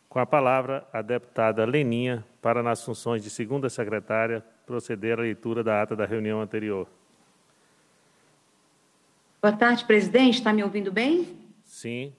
Com a palavra, a deputada Leninha, para, nas funções de segunda secretária, proceder à leitura da ata da reunião anterior. Boa tarde, presidente. Está me ouvindo bem? Sim.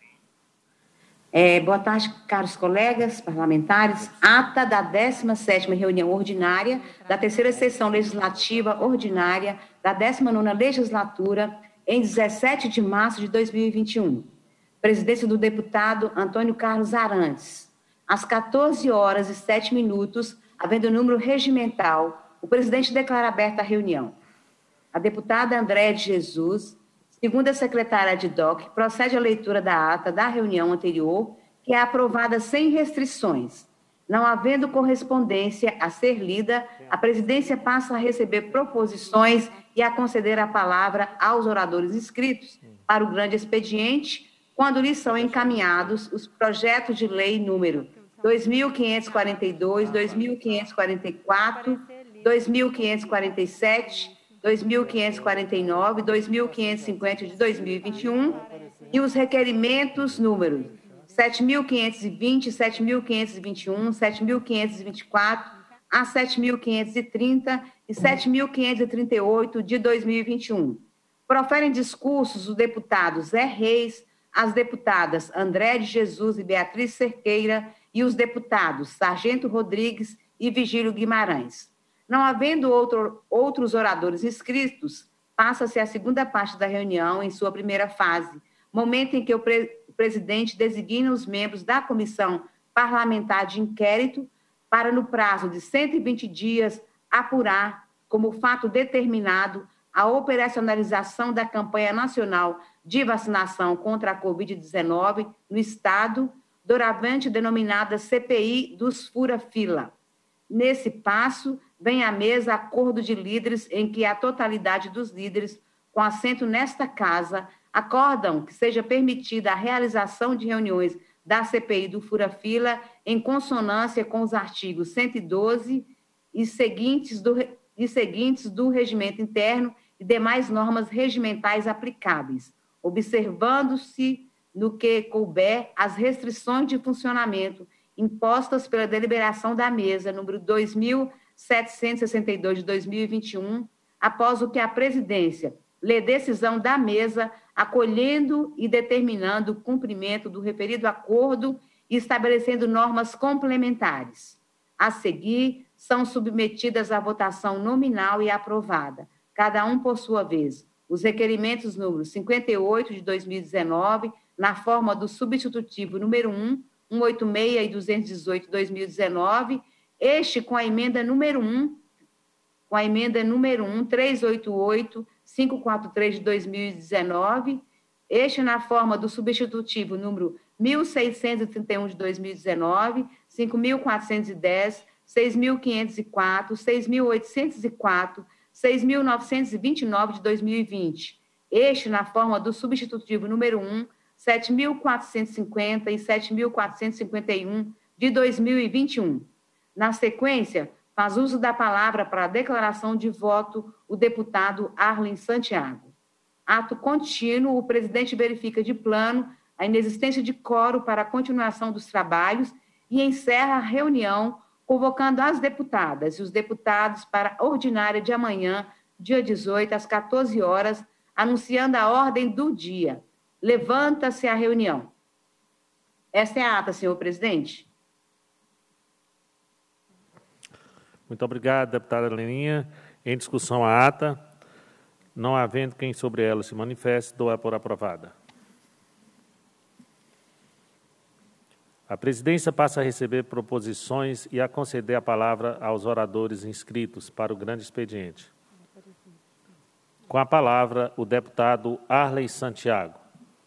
Boa tarde, caros colegas parlamentares. Ata da 17ª reunião ordinária da terceira sessão legislativa ordinária da 19ª legislatura, em 17 de março de 2021. Presidência do deputado Antônio Carlos Arantes. Às 14h07, havendo o número regimental, o presidente declara aberta a reunião. A deputada Andréia de Jesus, segunda secretária de DOC, procede à leitura da ata da reunião anterior, que é aprovada sem restrições. Não havendo correspondência a ser lida, a presidência passa a receber proposições e a conceder a palavra aos oradores inscritos para o grande expediente, quando lhes são encaminhados os projetos de lei número 2542, 2544, 2547, 2549, 2550 de 2021 e os requerimentos números 7.520, 7.521, 7.524 a 7.530 e 7.538 de 2021. Proferem discursos os deputados Zé Reis, as deputadas André de Jesus e Beatriz Cerqueira e os deputados Sargento Rodrigues e Vigílio Guimarães. Não havendo outros oradores inscritos, passa-se a segunda parte da reunião em sua primeira fase, momento em que o presidente designa os membros da Comissão Parlamentar de Inquérito para, no prazo de 120 dias, apurar, como fato determinado, a operacionalização da campanha nacional de vacinação contra a Covid-19 no Estado, doravante denominada CPI dos Fura-Fila. Nesse passo, vem à mesa acordo de líderes em que a totalidade dos líderes, com assento nesta casa, acordam que seja permitida a realização de reuniões da CPI do Fura-Fila em consonância com os artigos 112 e seguintes do Regimento Interno e demais normas regimentais aplicáveis, observando-se, no que couber, as restrições de funcionamento impostas pela deliberação da mesa número 2.762 de 2021, após o que a presidência lê decisão da mesa, acolhendo e determinando o cumprimento do referido acordo e estabelecendo normas complementares. A seguir, são submetidas à votação nominal e aprovada, cada um por sua vez, os requerimentos número 58 de 2019, na forma do substitutivo número 1, 186 e 218 de 2019, este com a emenda número 1, 388, 543 de 2019, este na forma do substitutivo número 1631 de 2019, 5.410, 6.504, 6.804, 6.929 de 2020, este na forma do substitutivo número 1, 7.450 e 7.451 de 2021. Na sequência, faz uso da palavra para a declaração de voto o deputado Arlen Santiago. Ato contínuo, o presidente verifica de plano a inexistência de quórum para a continuação dos trabalhos e encerra a reunião, convocando as deputadas e os deputados para a ordinária de amanhã, dia 18, às 14 horas, anunciando a ordem do dia. Levanta-se a reunião. Esta é a ata, senhor presidente. Muito obrigado, deputada Leninha. Em discussão a ata, não havendo quem sobre ela se manifeste, dou-a por aprovada. A presidência passa a receber proposições e a conceder a palavra aos oradores inscritos para o grande expediente. Com a palavra, o deputado Arlen Santiago.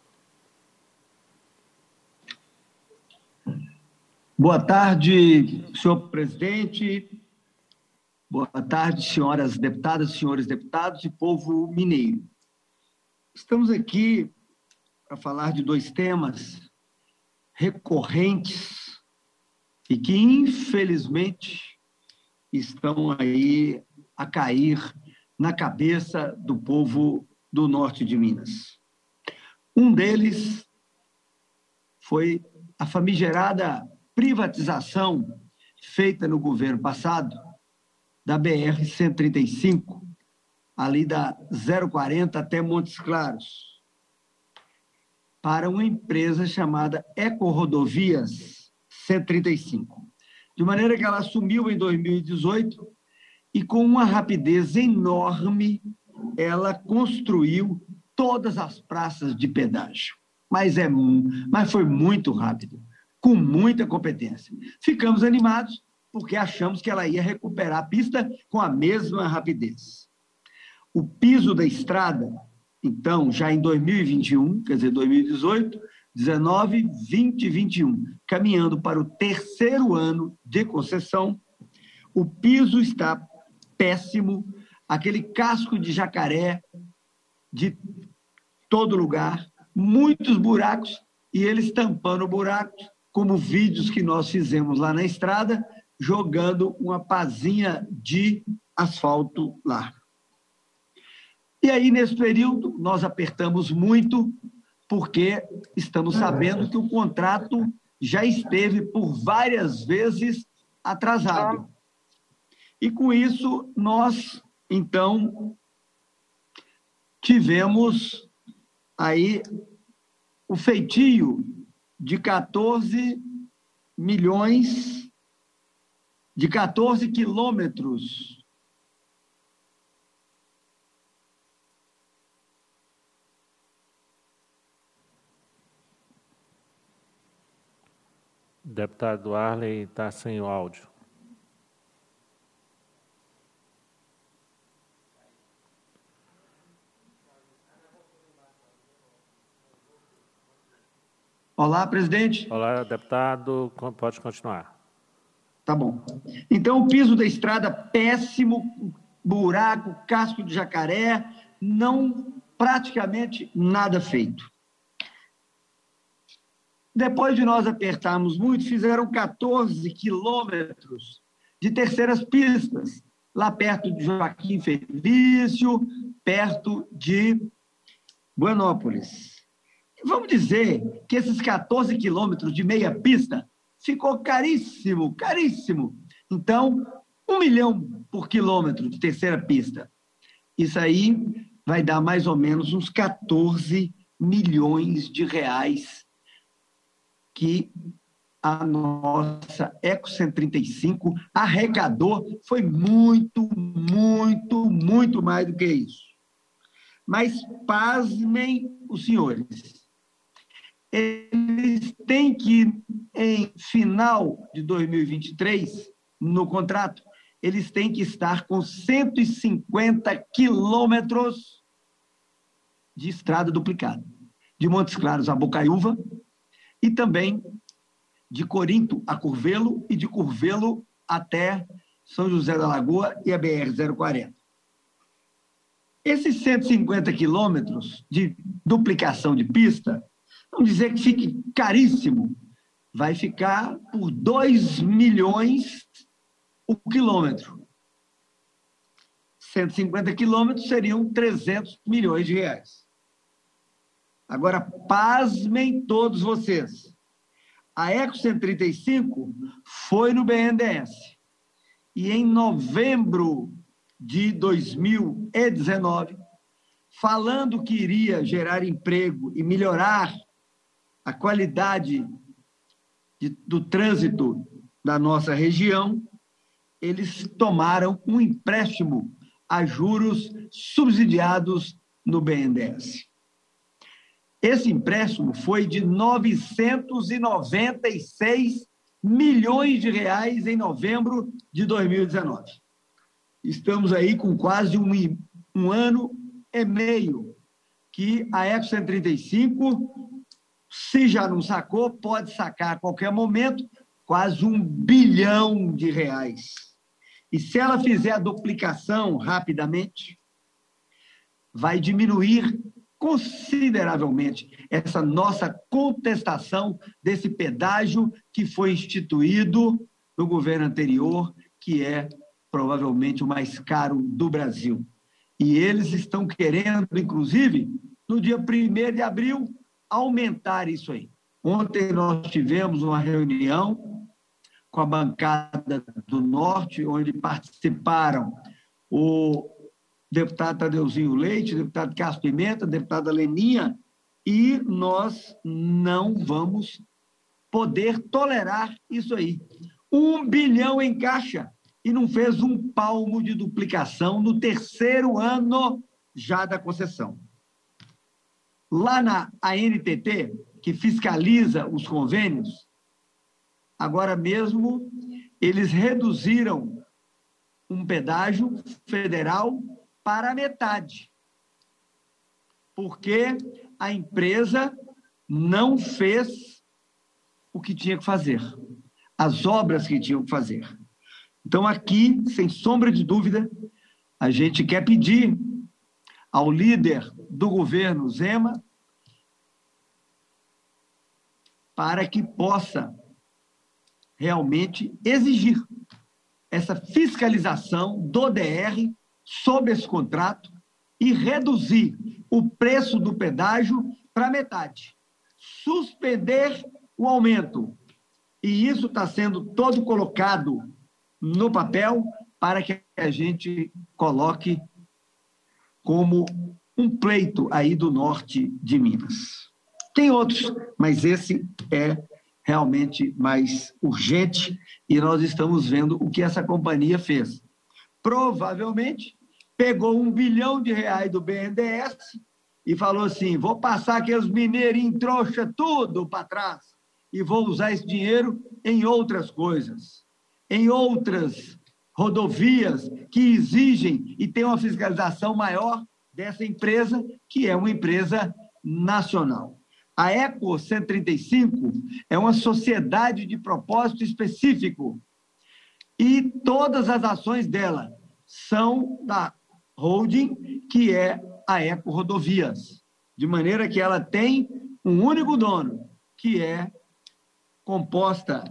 Boa tarde, senhor presidente. Boa tarde, senhoras deputadas, senhores deputados e povo mineiro. Estamos aqui para falar de dois temas recorrentes e que, infelizmente, estão aí a cair na cabeça do povo do norte de Minas. Um deles foi a famigerada privatização feita no governo passado da BR-135, ali da 040 até Montes Claros, para uma empresa chamada Ecorodovias 135. De maneira que ela assumiu em 2018 e, com uma rapidez enorme, ela construiu todas as praças de pedágio. Mas foi muito rápido, com muita competência. Ficamos animados porque achamos que ela ia recuperar a pista com a mesma rapidez. O piso da estrada, então, já em 2021, quer dizer, 2018, 19, 20 e 21, caminhando para o terceiro ano de concessão, o piso está péssimo, aquele casco de jacaré de todo lugar, muitos buracos, e eles tampando buracos, como vídeos que nós fizemos lá na estrada, jogando uma pazinha de asfalto lá. E aí, nesse período, nós apertamos muito, porque estamos sabendo que o contrato já esteve por várias vezes atrasado. E com isso, nós, então, tivemos aí o feitio de 14 milhões, de 14 quilômetros Deputado Arley está sem o áudio. Olá, presidente. Olá, deputado. Pode continuar. Tá bom. Então, o piso da estrada péssimo, buraco, casco de jacaré, praticamente nada feito. Depois de nós apertarmos muito, fizeram 14 quilômetros de terceiras pistas, lá perto de Joaquim Felício, perto de Buenópolis. Vamos dizer que esses 14 quilômetros de meia pista ficou caríssimo, caríssimo. Então, 1 milhão por quilômetro de terceira pista. Isso aí vai dar mais ou menos uns 14 milhões de reais que a nossa Eco 135 arrecadou. Foi muito, muito, muito mais do que isso. Mas pasmem os senhores. Eles têm que, em final de 2023, no contrato, eles têm que estar com 150 quilômetros de estrada duplicada, de Montes Claros a Bocaiúva, e também de Corinto a Curvelo e de Curvelo até São José da Lagoa e a BR-040. Esses 150 quilômetros de duplicação de pista, vamos dizer que fique caríssimo, vai ficar por 2 milhões o quilômetro. 150 quilômetros seriam 300 milhões de reais. Agora, pasmem todos vocês. A Eco 135 foi no BNDES. E em novembro de 2019, falando que iria gerar emprego e melhorar a qualidade do trânsito da nossa região, eles tomaram um empréstimo a juros subsidiados no BNDES. Esse empréstimo foi de 996 milhões de reais em novembro de 2019. Estamos aí com quase um ano e meio que a Eco 135, se já não sacou, pode sacar a qualquer momento, quase 1 bilhão de reais. E se ela fizer a duplicação rapidamente, vai diminuir consideravelmente essa nossa contestação desse pedágio que foi instituído no governo anterior, que é provavelmente o mais caro do Brasil. E eles estão querendo, inclusive, no dia 1º de abril, aumentar isso aí. Ontem nós tivemos uma reunião com a bancada do Norte, onde participaram o deputado Tadeuzinho Leite, o deputado Carlos Pimenta, a deputada Leninha, e nós não vamos poder tolerar isso aí. 1 bilhão em caixa e não fez um palmo de duplicação no 3º ano já da concessão. Lá na ANTT, que fiscaliza os convênios, agora mesmo eles reduziram um pedágio federal para a metade, porque a empresa não fez o que tinha que fazer, as obras que tinham que fazer. Então, aqui, sem sombra de dúvida, a gente quer pedir ao líder do governo, Zema, para que possa realmente exigir essa fiscalização do DR sobre esse contrato e reduzir o preço do pedágio para metade. Suspender o aumento. E isso está sendo todo colocado no papel para que a gente coloque como um pleito aí do norte de Minas. Tem outros, mas esse é realmente mais urgente e nós estamos vendo o que essa companhia fez. Provavelmente pegou R$1 bilhão do BNDES e falou assim, vou passar aqueles mineirinhos trouxa tudo para trás e vou usar esse dinheiro em outras coisas, em outras rodovias que exigem e têm uma fiscalização maior dessa empresa, que é uma empresa nacional. A Eco 135 é uma sociedade de propósito específico e todas as ações dela são da holding, que é a Eco Rodovias, de maneira que ela tem um único dono, que é composta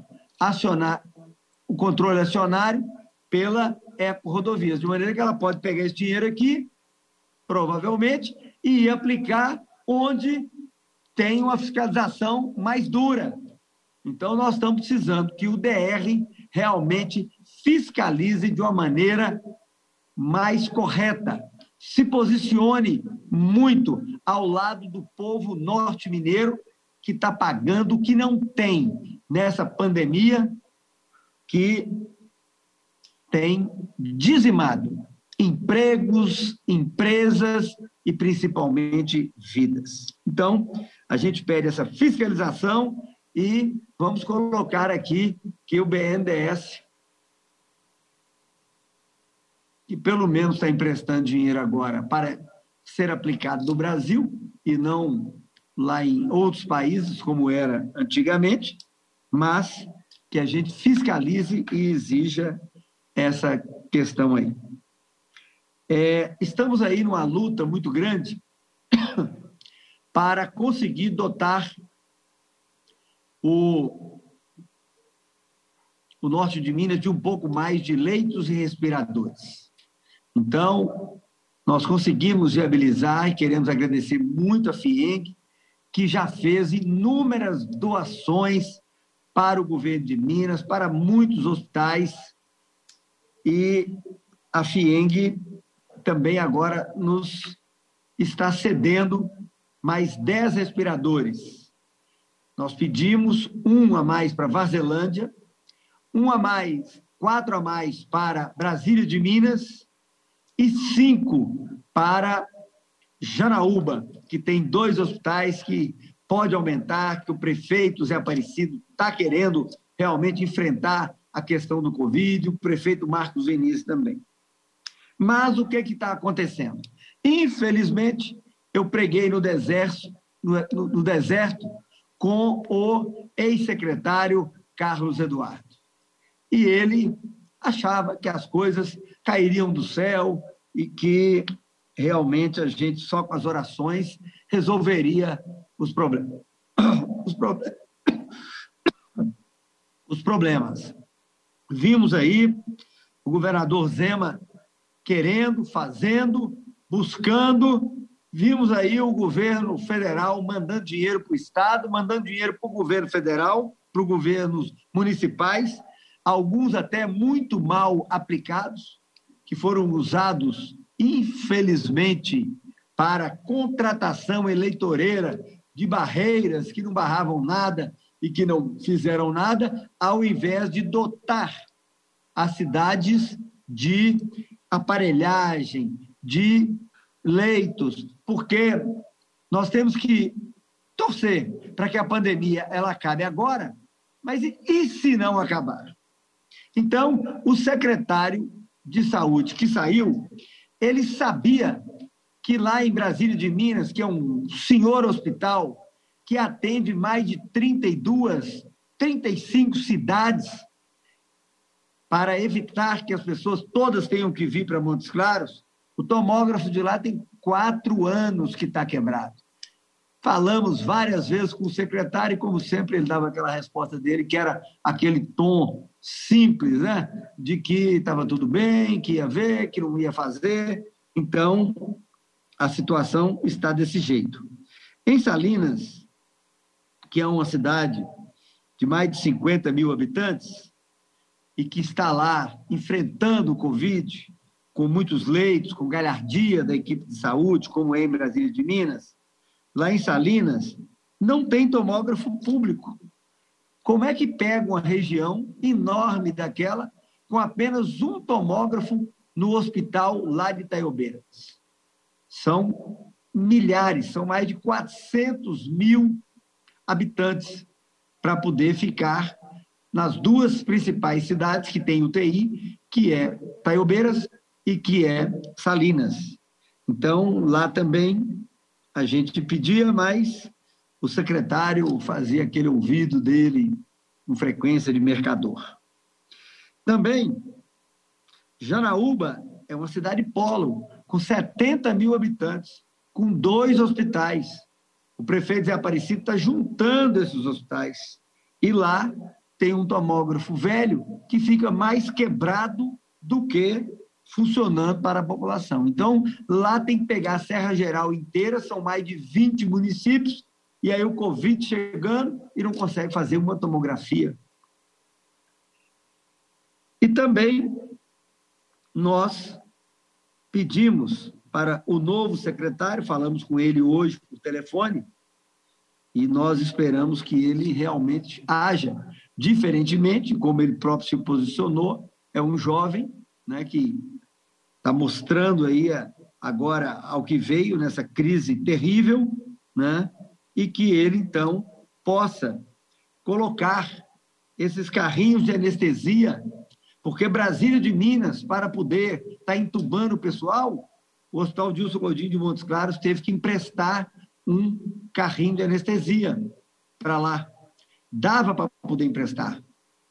o controle acionário pela Eco Rodovias, de maneira que ela pode pegar esse dinheiro aqui, provavelmente, e aplicar onde tem uma fiscalização mais dura. Então, nós estamos precisando que o DR realmente fiscalize de uma maneira mais correta, se posicione muito ao lado do povo norte-mineiro que está pagando o que não tem nessa pandemia, que tem dizimado empregos, empresas e, principalmente, vidas. Então, a gente pede essa fiscalização e vamos colocar aqui que o BNDES, que pelo menos está emprestando dinheiro agora para ser aplicado no Brasil e não lá em outros países, como era antigamente, mas que a gente fiscalize e exija essa questão aí. Estamos aí numa luta muito grande para conseguir dotar o norte de Minas de um pouco mais de leitos e respiradores. Então, nós conseguimos viabilizar e queremos agradecer muito a FIENG, que já fez inúmeras doações para o governo de Minas, para muitos hospitais, e a FIENG também agora nos está cedendo mais 10 respiradores. Nós pedimos um a mais para Varzelândia, 4 a mais para Brasília de Minas e 5 para Janaúba, que tem 2 hospitais que pode aumentar, que o prefeito Zé Aparecido está querendo realmente enfrentar a questão do Covid, o prefeito Marcos Vinícius também. Mas o que está acontecendo? Infelizmente, eu preguei no deserto com o ex-secretário Carlos Eduardo. E ele achava que as coisas cairiam do céu e que realmente a gente, só com as orações, resolveria os problemas. Os problemas. Vimos aí o governador Zema querendo, fazendo, buscando. Vimos aí o governo federal mandando dinheiro para o Estado, mandando dinheiro para o governo federal, para os governos municipais, alguns até muito mal aplicados, que foram usados, infelizmente, para contratação eleitoreira de barreiras que não barravam nada e que não fizeram nada, ao invés de dotar as cidades de aparelhagem, de leitos, porque nós temos que torcer para que a pandemia ela acabe agora, mas e se não acabar? Então, o secretário de Saúde que saiu, ele sabia que lá em Brasília de Minas, que é um senhor hospital que atende mais de 32, 35 cidades, para evitar que as pessoas todas tenham que vir para Montes Claros, o tomógrafo de lá tem 4 anos que está quebrado. Falamos várias vezes com o secretário e, como sempre, ele dava aquela resposta dele, que era aquele tom simples, né? De que estava tudo bem, que ia ver, que não ia fazer. Então, a situação está desse jeito. Em Salinas, que é uma cidade de mais de 50 mil habitantes, e que está lá enfrentando o Covid, com muitos leitos, com galhardia da equipe de saúde, como é em Brasília de Minas, lá em Salinas, não tem tomógrafo público. Como é que pega uma região enorme daquela com apenas um tomógrafo no hospital lá de Itaiobeiras? São milhares, são mais de 400 mil habitantes para poder ficar nas 2 principais cidades que têm UTI, que é Itaiobeiras e que é Salinas. Então, lá também a gente pedia, mas o secretário fazia aquele ouvido dele com frequência de mercador. Também, Janaúba é uma cidade polo, com 70 mil habitantes, com 2 hospitais. O prefeito Zé Aparecido está juntando esses hospitais. E lá tem um tomógrafo velho que fica mais quebrado do que funcionando para a população. Então, lá tem que pegar a Serra Geral inteira, são mais de 20 municípios, e aí o Covid chegando e não consegue fazer uma tomografia. E também nós pedimos para o novo secretário, falamos com ele hoje por telefone, e nós esperamos que ele realmente haja diferentemente, como ele próprio se posicionou, é um jovem, né, que está mostrando aí agora ao que veio nessa crise terrível, né, e que ele, então, possa colocar esses carrinhos de anestesia, porque Brasília de Minas, para poder estar entubando o pessoal, o Hospital Dilson Godinho de Montes Claros teve que emprestar um carrinho de anestesia para lá. Dava para poder emprestar,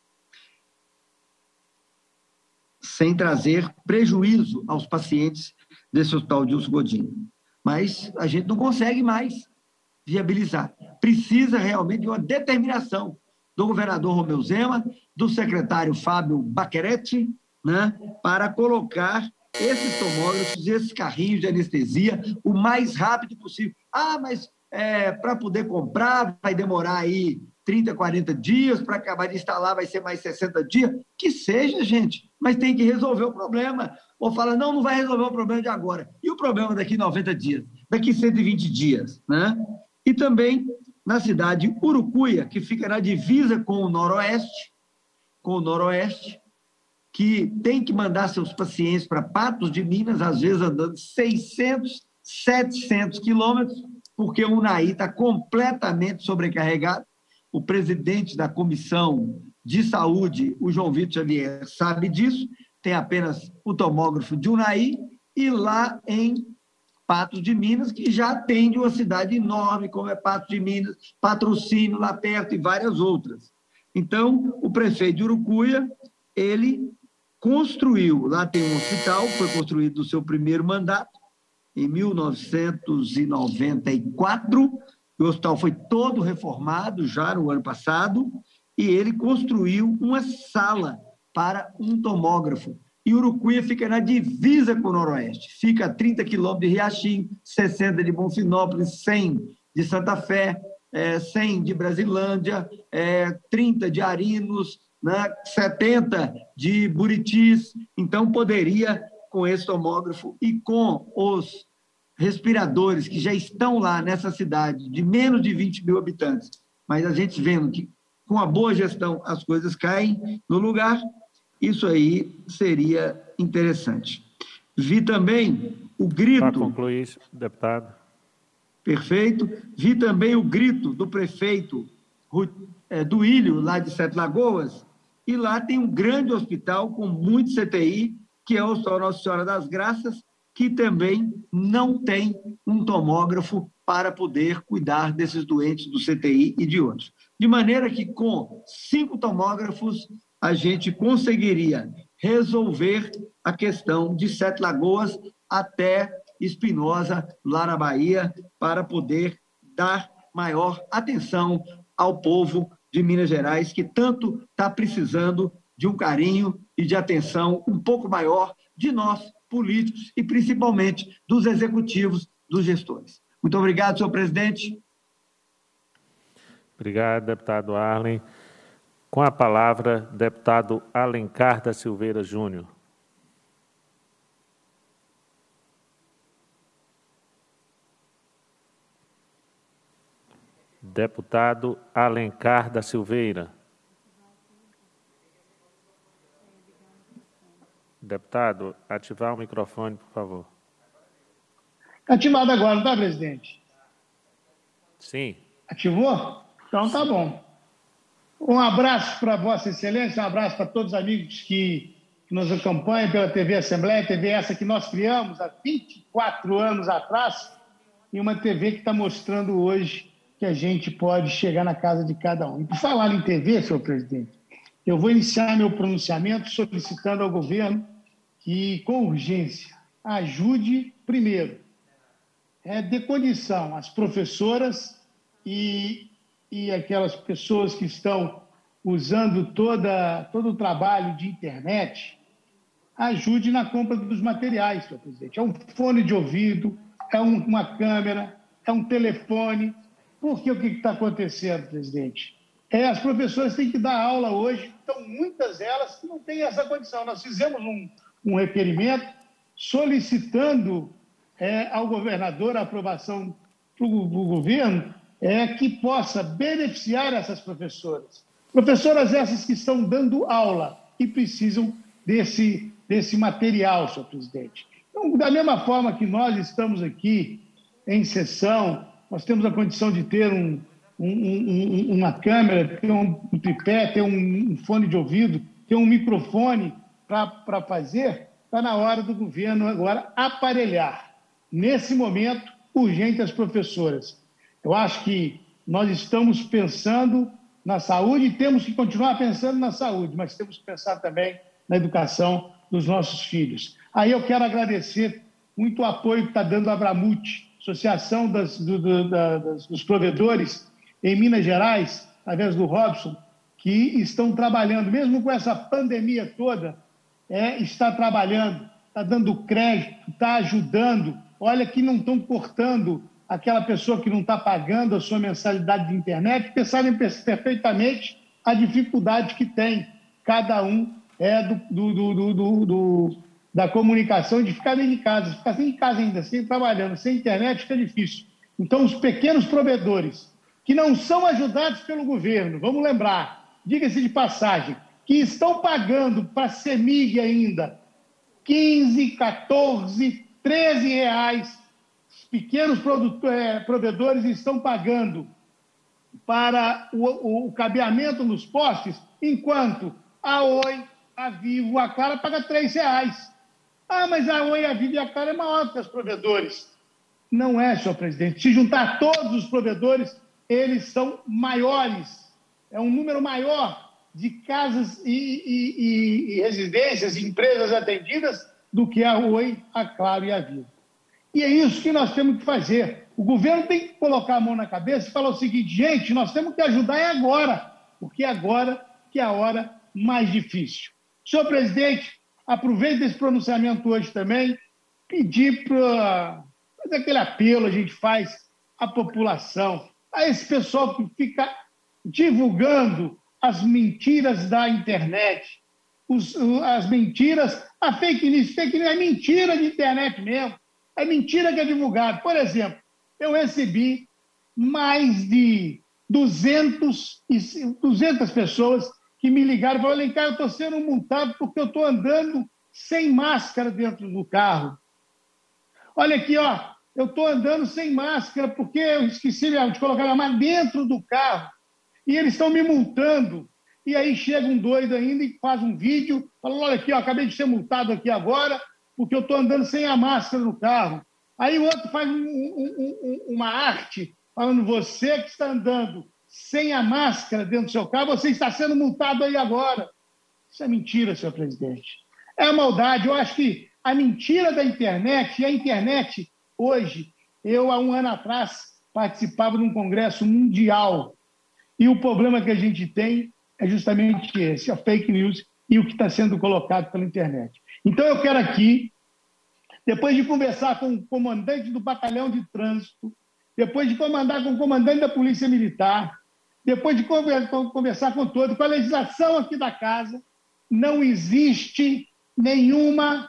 sem trazer prejuízo aos pacientes desse Hospital Dilson Godinho. Mas a gente não consegue mais viabilizar. Precisa realmente de uma determinação do governador Romeu Zema, do secretário Fábio Baccheretti, né, para colocar esses tomógrafos, esses carrinhos de anestesia o mais rápido possível. Ah, mas para poder comprar vai demorar aí 30, 40 dias, para acabar de instalar vai ser mais 60 dias. Que seja, gente, mas tem que resolver o problema. Ou fala, não vai resolver o problema de agora. E o problema daqui 90 dias? Daqui 120 dias, né? E também na cidade de Urucuia, que fica na divisa com o Noroeste, que tem que mandar seus pacientes para Patos de Minas, às vezes andando 600, 700 quilômetros, porque o UNAI está completamente sobrecarregado. O presidente da Comissão de Saúde, o João Vitor Xavier, sabe disso, tem apenas o tomógrafo de UNAI, e lá em Patos de Minas, que já atende uma cidade enorme, como é Patos de Minas, Patrocínio lá perto e várias outras. Então, o prefeito de Urucuia, ele construiu, lá tem um hospital, foi construído no seu primeiro mandato, em 1994, o hospital foi todo reformado já no ano passado, e ele construiu uma sala para um tomógrafo. E Urucuia fica na divisa com o Noroeste, fica a 30 quilômetros de Riachim, 60 de Bonfinópolis, 100 de Santa Fé, 100 de Brasilândia, 30 de Arinos, né, 70 de Buritis. Então, poderia, com esse tomógrafo e com os respiradores que já estão lá nessa cidade, de menos de 20 mil habitantes, mas a gente vendo que, com a boa gestão, as coisas caem no lugar, isso aí seria interessante. Vi também o grito... Para concluir, deputado. Perfeito. Vi também o grito do prefeito do Ilho, lá de Sete Lagoas, e lá tem um grande hospital com muito CTI, que é o Hospital Nossa Senhora das Graças, que também não tem um tomógrafo para poder cuidar desses doentes do CTI e de outros. De maneira que, com 5 tomógrafos, a gente conseguiria resolver a questão de Sete Lagoas até Espinosa, lá na Bahia, para poder dar maior atenção ao povo de Minas Gerais, que tanto está precisando de um carinho e de atenção um pouco maior de nós, políticos, e principalmente dos executivos, dos gestores. Muito obrigado, senhor presidente. Obrigado, deputado Arlen. Com a palavra, deputado Alencar da Silveira Júnior. Deputado Alencar da Silveira. Deputado, ativar o microfone, por favor. Ativado agora, tá, presidente? Sim. Ativou? Então tá bom. Um abraço para Vossa Excelência, um abraço para todos os amigos que nos acompanham pela TV Assembleia, TV essa que nós criamos há 24 anos atrás, e uma TV que está mostrando hoje que a gente pode chegar na casa de cada um. E por falar em TV, senhor presidente, eu vou iniciar meu pronunciamento solicitando ao governo que, com urgência, ajude, primeiro, dê condição às professoras e aquelas pessoas que estão usando todo o trabalho de internet, ajude na compra dos materiais, senhor presidente. É um fone de ouvido, é uma câmera, é um telefone. Porque o que está acontecendo, presidente? As professoras têm que dar aula hoje, então muitas delas não têm essa condição. Nós fizemos um requerimento solicitando ao governador a aprovação para o governo que possa beneficiar essas professoras. Professoras essas que estão dando aula e precisam desse material, senhor presidente. Então, da mesma forma que nós estamos aqui em sessão, nós temos a condição de ter uma câmera, ter um tripé, ter um fone de ouvido, ter um microfone para fazer, está na hora do governo agora aparelhar. Nesse momento, urgente as professoras. Eu acho que nós estamos pensando na saúde e temos que continuar pensando na saúde, mas temos que pensar também na educação dos nossos filhos. Aí eu quero agradecer muito o apoio que está dando a Abramut, Associação dos Provedores em Minas Gerais, através do Robson, que estão trabalhando, mesmo com essa pandemia toda, está trabalhando, está dando crédito, está ajudando. Olha que não estão cortando aquela pessoa que não está pagando a sua mensalidade de internet, porque sabem perfeitamente a dificuldade que tem cada um da comunicação, de ficar dentro de casa, ficar sem casa ainda, sem trabalhando, sem internet, fica difícil. Então, os pequenos provedores, que não são ajudados pelo governo, vamos lembrar, diga-se de passagem, que estão pagando para a CEMIG ainda 15, 14, 13 reais, os pequenos provedores estão pagando para o cabeamento nos postes, enquanto a Oi, a Vivo, a Clara paga 3 reais. Ah, mas a Oi, a Vivo e a Clara é maior que os provedores. Não é, senhor presidente. Se juntar todos os provedores, eles são maiores. É um número maior de casas e residências e empresas atendidas do que a Oi, a Claro e a Vivo. E é isso que nós temos que fazer. O governo tem que colocar a mão na cabeça e falar o seguinte: gente, nós temos que ajudar agora, porque agora que é a hora mais difícil. Senhor presidente, aproveito esse pronunciamento hoje também, pedir para fazer aquele apelo a gente faz à população, a esse pessoal que fica divulgando as mentiras da internet, as mentiras, a fake news é mentira de internet mesmo, é mentira que é divulgado. Por exemplo, eu recebi mais de 200 pessoas que me ligaram e falaram: Alencar, eu estou sendo multado porque eu estou andando sem máscara dentro do carro. Olha aqui, ó, eu estou andando sem máscara porque eu esqueci de colocar a máscara dentro do carro e eles estão me multando. E aí chega um doido ainda e faz um vídeo, fala: olha aqui, ó, acabei de ser multado aqui agora porque eu estou andando sem a máscara no carro. Aí o outro faz uma arte falando: você que está andando sem a máscara dentro do seu carro, você está sendo multado aí agora. Isso é mentira, senhor presidente. É maldade. Eu acho que a mentira da internet, e a internet hoje, eu há um ano atrás participava de um congresso mundial e o problema que a gente tem é justamente esse, a fake news e o que está sendo colocado pela internet. Então eu quero aqui, depois de conversar com o comandante do batalhão de trânsito, depois de conversar com o comandante da Polícia Militar, depois de conversar com todos, com a legislação aqui da casa, não existe nenhuma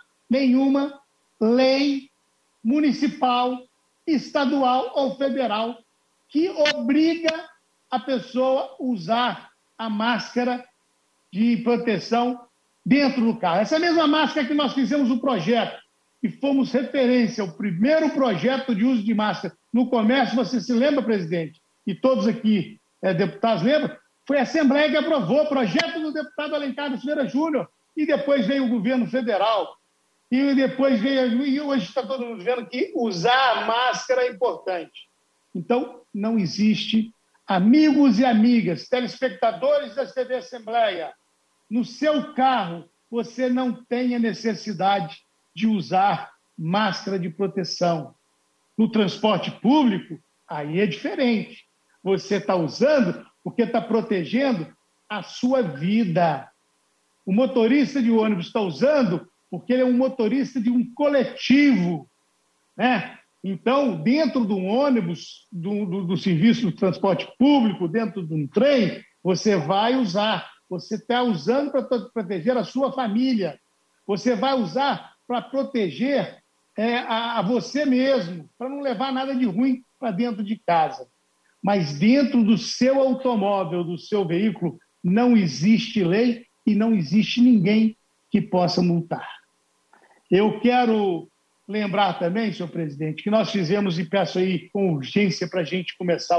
lei municipal, estadual ou federal que obriga a pessoa a usar a máscara de proteção dentro do carro. Essa mesma máscara que nós fizemos o projeto e fomos referência, o primeiro projeto de uso de máscara no comércio, você se lembra, presidente? E todos aqui, deputados, lembram? Foi a Assembleia que aprovou o projeto do deputado Alencar Silveira Júnior e depois veio o governo federal. E depois veio, e hoje está todo mundo vendo que usar a máscara é importante. Então, não existe, amigos e amigas, telespectadores da TV Assembleia, no seu carro você não tem a necessidade de usar máscara de proteção. No transporte público, aí é diferente. Você está usando porque está protegendo a sua vida. O motorista de ônibus está usando porque ele é um motorista de um coletivo, né? Então, dentro de um ônibus, do serviço de transporte público, dentro de um trem, você vai usar. Você está usando para proteger a sua família. Você vai usar para proteger a você mesmo, para não levar nada de ruim para dentro de casa. Mas dentro do seu automóvel, do seu veículo, não existe lei e não existe ninguém que possa multar. Eu quero lembrar também, senhor presidente, que nós fizemos, e peço aí com urgência para a gente começar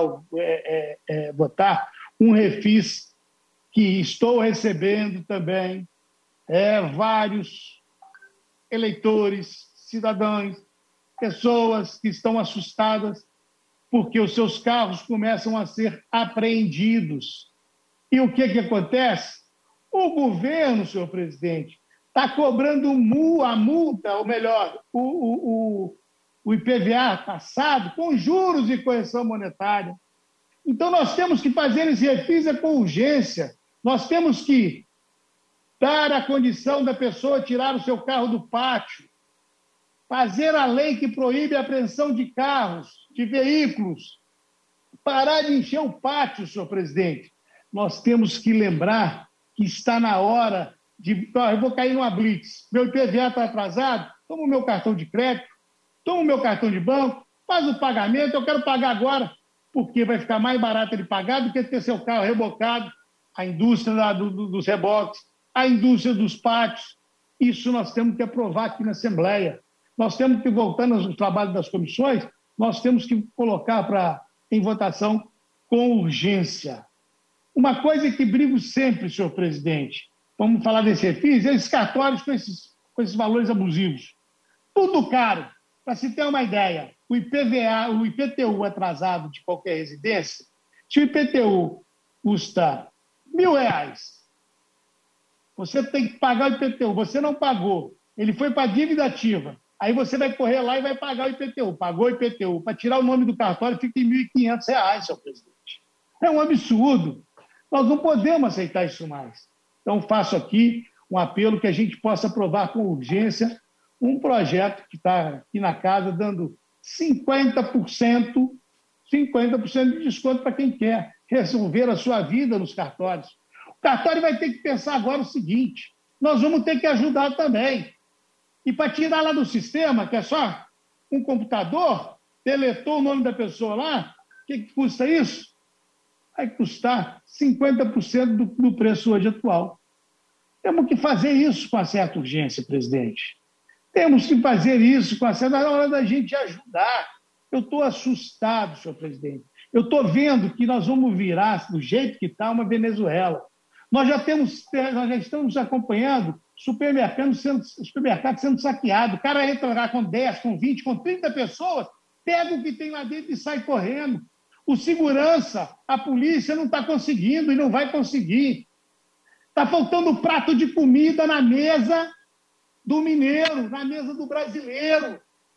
a votar, um refis que estou recebendo também vários eleitores, cidadãos, pessoas que estão assustadas porque os seus carros começam a ser apreendidos. E o que acontece? O governo, senhor presidente, está cobrando a multa, ou melhor, o IPVA passado com juros e correção monetária. Então, nós temos que fazer esse refis com urgência. Nós temos que dar a condição da pessoa tirar o seu carro do pátio, fazer a lei que proíbe a apreensão de carros, de veículos, parar de encher o pátio, senhor presidente. Nós temos que lembrar que está na hora eu vou cair numa blitz, meu IPVA está atrasado, toma o meu cartão de crédito, toma o meu cartão de banco, faz o pagamento, eu quero pagar agora, porque vai ficar mais barato ele pagar do que ter seu carro rebocado, a indústria dos reboques, a indústria dos pátios. Isso nós temos que aprovar aqui na Assembleia. Nós temos que, voltando ao trabalho das comissões, nós temos que colocar em votação com urgência. Uma coisa que brigo sempre, senhor presidente, vamos falar desse refis, esses cartórios com esses valores abusivos. Tudo caro. Para se ter uma ideia, o IPTU atrasado de qualquer residência, se o IPTU custa R$1.000, você tem que pagar o IPTU. Você não pagou, ele foi para a dívida ativa. Aí você vai correr lá e vai pagar o IPTU. Pagou o IPTU. Para tirar o nome do cartório fica em R$1.500, senhor presidente. É um absurdo. Nós não podemos aceitar isso mais. Então, faço aqui um apelo que a gente possa aprovar com urgência um projeto que está aqui na casa dando 50% de desconto para quem quer resolver a sua vida nos cartórios. cartório vai ter que pensar agora o seguinte: nós vamos ter que ajudar também. E para tirar lá do sistema, que é só um computador, deletou o nome da pessoa lá, o que custa isso? Vai custar 50% do preço hoje atual. Temos que fazer isso com uma certa urgência, presidente. Temos que fazer isso com a certa... Na hora da gente ajudar. Eu estou assustado, senhor presidente. Eu estou vendo que nós vamos virar, do jeito que está, uma Venezuela. Nós já estamos acompanhando supermercados sendo saqueados. O cara entra lá com 10, com 20, com 30 pessoas, pega o que tem lá dentro e sai correndo. O segurança, a polícia não está conseguindo e não vai conseguir. Está faltando prato de comida na mesa do mineiro, na mesa do brasileiro.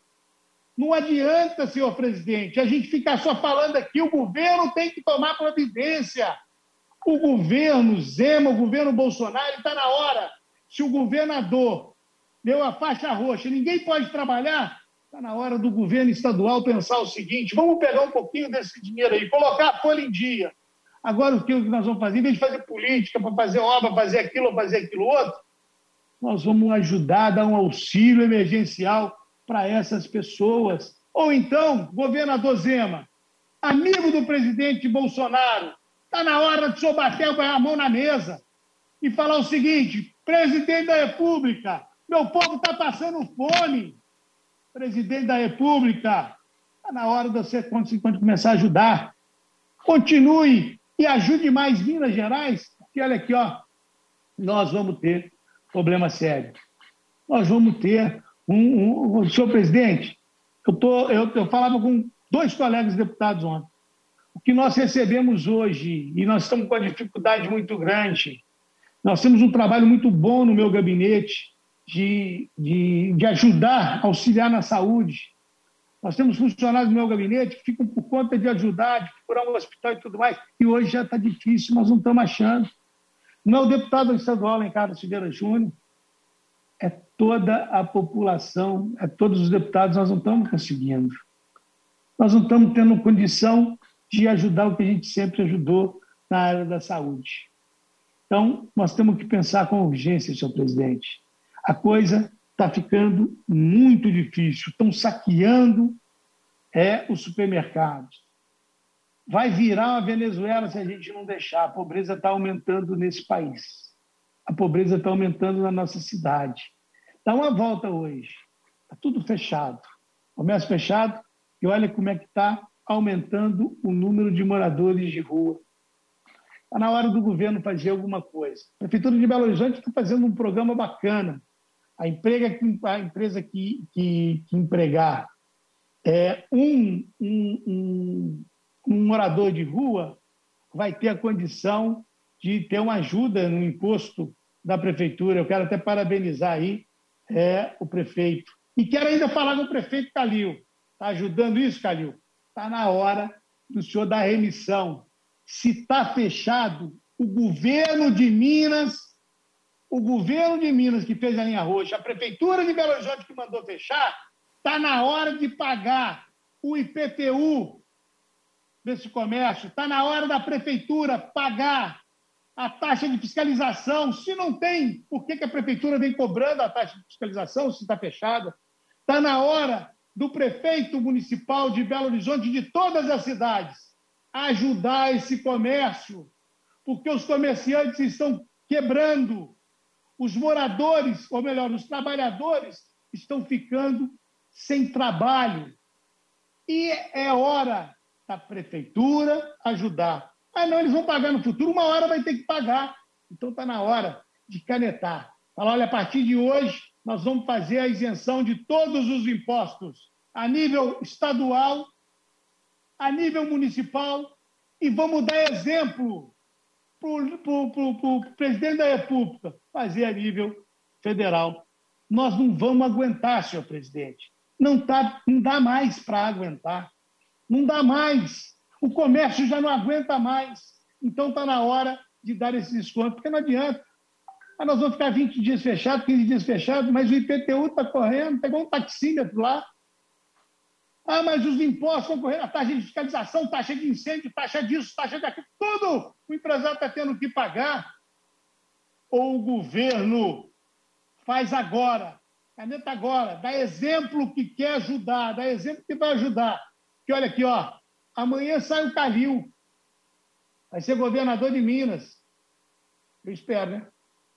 Não adianta, senhor presidente, a gente ficar só falando aqui, o governo tem que tomar providência. O governo Zema, o governo Bolsonaro, está na hora. Se o governador deu a faixa roxa, ninguém pode trabalhar, está na hora do governo estadual pensar o seguinte: vamos pegar um pouquinho desse dinheiro aí, colocar a folha em dia. Agora, o que nós vamos fazer? Em vez de fazer política, para fazer obra, fazer aquilo outro, nós vamos ajudar a dar um auxílio emergencial para essas pessoas. Ou então, governador Zema, amigo do presidente Bolsonaro, está na hora de o senhor bater a mão na mesa e falar o seguinte: presidente da República, meu povo está passando fome. Presidente da República, está na hora de você, quando começar a ajudar, continue e ajude mais Minas Gerais, porque olha aqui, ó, nós vamos ter problema sério. Nós vamos ter senhor presidente, eu falava com 2 colegas deputados ontem. O que nós recebemos hoje, e nós estamos com uma dificuldade muito grande, nós temos um trabalho muito bom no meu gabinete de ajudar, auxiliar na saúde. Nós temos funcionários no meu gabinete que ficam por conta de ajudar, de procurar um hospital e tudo mais, e hoje já está difícil, nós não estamos achando. Não é o deputado estadual em Carlos Silveira Júnior, é toda a população, é todos os deputados, nós não estamos conseguindo. Nós não estamos tendo condição de ajudar o que a gente sempre ajudou na área da saúde. Então, nós temos que pensar com urgência, senhor presidente. A coisa está ficando muito difícil. Estão saqueando os supermercados. Vai virar uma Venezuela se a gente não deixar. A pobreza está aumentando nesse país. A pobreza está aumentando na nossa cidade. Dá uma volta hoje. Está tudo fechado. Comércio fechado. E olha como é que está aumentando o número de moradores de rua. Está na hora do governo fazer alguma coisa. A Prefeitura de Belo Horizonte está fazendo um programa bacana. A empresa que empregar um morador de rua vai ter a condição de ter uma ajuda no imposto da Prefeitura. Eu quero até parabenizar aí o prefeito. E quero ainda falar com o prefeito Calil. Está ajudando isso, Calil? Está na hora do senhor dar remissão. Se está fechado, o governo de Minas que fez a linha roxa, a Prefeitura de Belo Horizonte que mandou fechar, está na hora de pagar o IPTU desse comércio, está na hora da Prefeitura pagar a taxa de fiscalização. Se não tem, por que a Prefeitura vem cobrando a taxa de fiscalização se está fechada? Está na hora do prefeito municipal de Belo Horizonte, de todas as cidades, ajudar esse comércio, porque os comerciantes estão quebrando. Os moradores, ou melhor, os trabalhadores estão ficando sem trabalho. E é hora da Prefeitura ajudar. Ah, não, eles vão pagar no futuro, uma hora vai ter que pagar. Então está na hora de canetar. Falar, olha, a partir de hoje nós vamos fazer a isenção de todos os impostos a nível estadual, a nível municipal, e vamos dar exemplo para o presidente da República fazer a nível federal. Nós não vamos aguentar, senhor presidente. Não dá mais para aguentar. Não dá mais. O comércio já não aguenta mais. Então está na hora de dar esse desconto, porque não adianta. Nós vamos ficar 20 dias fechados, 15 dias fechados, mas o IPTU está correndo, pegou um taxímetro lá. Mas os impostos estão correndo, a taxa de fiscalização, taxa de incêndio, taxa disso, taxa daquilo, tudo o empresário está tendo que pagar. ou o governo faz agora, caneta agora, dá exemplo que quer ajudar, dá exemplo que vai ajudar. Porque olha aqui, ó, amanhã sai o Calil, vai ser governador de Minas. Eu espero, né?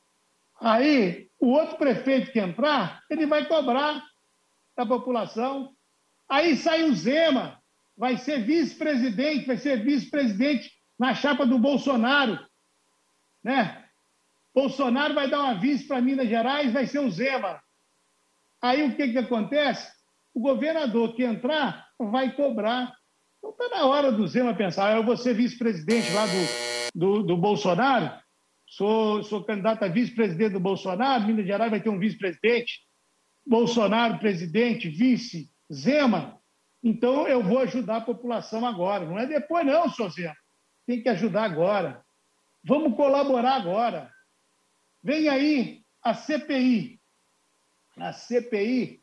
Aí, o outro prefeito que entrar, ele vai cobrar da população. Aí sai o Zema, vai ser vice-presidente na chapa do Bolsonaro, né? Bolsonaro vai dar uma vice para Minas Gerais, vai ser o Zema. Aí o que acontece? O governador que entrar vai cobrar. Então está na hora do Zema pensar, eu vou ser vice-presidente lá do Bolsonaro, sou candidato a vice-presidente do Bolsonaro, Minas Gerais vai ter um vice-presidente, Bolsonaro presidente, vice, Zema, então eu vou ajudar a população agora. Não é depois não, senhor Zema. Tem que ajudar agora. Vamos colaborar agora. Vem aí a CPI. A CPI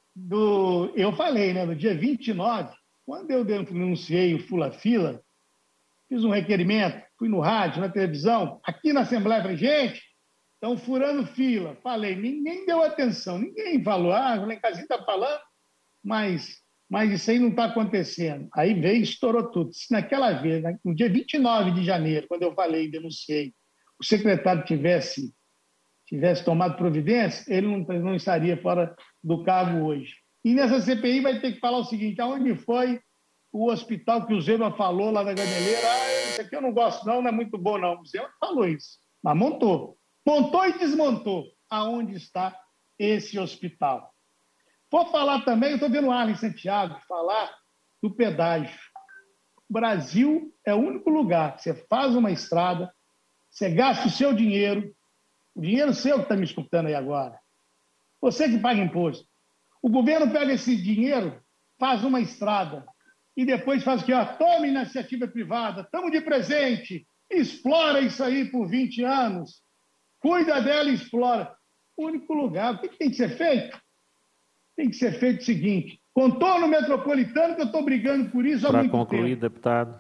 eu falei, né, no dia 29, quando eu denunciei o Fula-Fila, fiz um requerimento, fui no rádio, na televisão, aqui na Assembleia, falei, gente, estão furando fila. Falei, ninguém deu atenção, ninguém falou, o Lencazinho está falando, mas isso aí não está acontecendo. Aí veio e estourou tudo. Se naquela vez, no dia 29 de janeiro, quando eu falei e denunciei, o secretário tivesse tomado providência, ele não estaria fora do cargo hoje. E nessa CPI vai ter que falar o seguinte, aonde foi o hospital que o Zema falou lá da Gameleira, isso aqui eu não gosto não é muito bom não. O Zema falou isso, mas montou e desmontou. Aonde está esse hospital? Vou falar também, eu estou vendo o Arlen Santiago falar do pedágio. O Brasil é o único lugar que você faz uma estrada, você gasta o seu dinheiro, o dinheiro seu que está me escutando aí agora, você que paga imposto. O governo pega esse dinheiro, faz uma estrada e depois faz o quê? Toma iniciativa privada, estamos de presente, explora isso aí por 20 anos, cuida dela e explora. O único lugar, o que tem que ser feito? Tem que ser feito o seguinte, contorno metropolitano, que eu estou brigando por isso há muito tempo. Para concluir, deputado.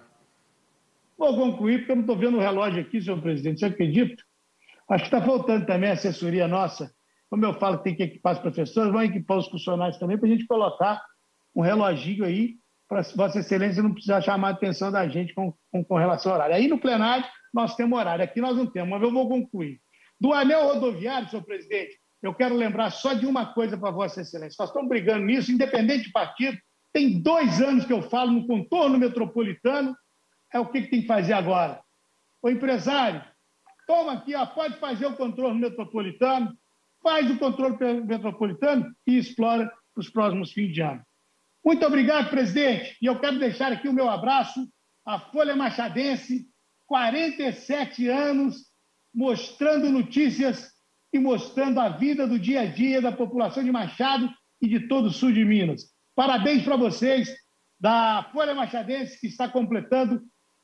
Vou concluir, porque eu não estou vendo o relógio aqui, senhor presidente, você acredita? Acho que está faltando também a assessoria nossa. Como eu falo que tem que equipar os professores, vão equipar os funcionários também para a gente colocar um reloginho aí para Vossa Excelência não precisar chamar a atenção da gente com relação ao horário. Aí no plenário nós temos horário, aqui nós não temos, mas eu vou concluir. Do anel rodoviário, senhor presidente, eu quero lembrar só de uma coisa para Vossa Excelência. Nós estamos brigando nisso, independente de partido. Tem 2 anos que eu falo no contorno metropolitano. É o que tem que fazer agora. O empresário, toma aqui, pode fazer o contorno metropolitano, faz o controle metropolitano e explora os próximos fins de ano. Muito obrigado, presidente. E eu quero deixar aqui o meu abraço à Folha Machadense, 47 anos, mostrando notícias e mostrando a vida do dia a dia da população de Machado e de todo o sul de Minas. Parabéns para vocês da Folha Machadense, que está completando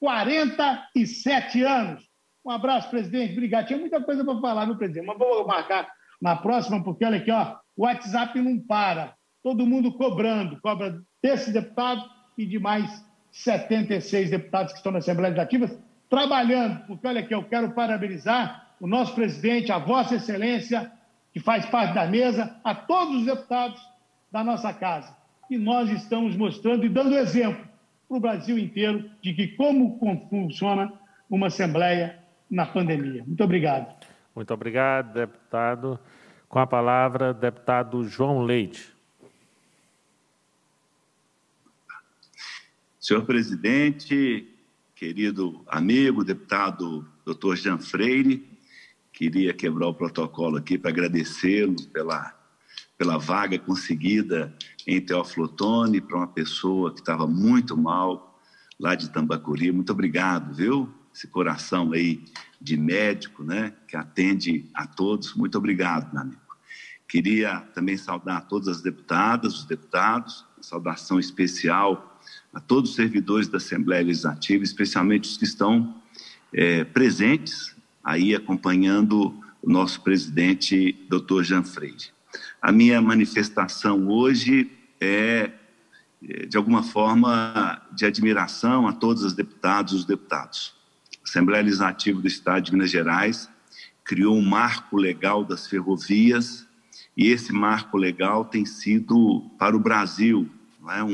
47 anos. Um abraço, presidente. Obrigado. Tinha muita coisa para falar, meu presidente, mas vou marcar na próxima, porque olha aqui, o WhatsApp não para. Todo mundo cobra desse deputado e de mais 76 deputados que estão na Assembleia Legislativa, trabalhando, porque olha aqui, eu quero parabenizar o nosso presidente, a Vossa Excelência, que faz parte da mesa, a todos os deputados da nossa casa. E nós estamos mostrando e dando exemplo para o Brasil inteiro de que como funciona uma Assembleia na pandemia. Muito obrigado. Muito obrigado, deputado. Com a palavra, deputado João Leite. Senhor presidente, querido amigo, deputado Dr. Jean Freire, queria quebrar o protocolo aqui para agradecê-lo pela vaga conseguida em Teófilo Otoni para uma pessoa que estava muito mal lá de Tambacuri. Muito obrigado, viu? Esse coração aí de médico, né, que atende a todos. Muito obrigado, meu amigo. Queria também saudar todas as deputadas, os deputados, uma saudação especial a todos os servidores da Assembleia Legislativa, especialmente os que estão presentes aí acompanhando o nosso presidente, Dr. Jean Freire. A minha manifestação hoje é, de alguma forma, de admiração a todos os deputados e os deputados. A Assembleia Legislativa do Estado de Minas Gerais criou um marco legal das ferrovias, e esse marco legal tem sido, para o Brasil, né,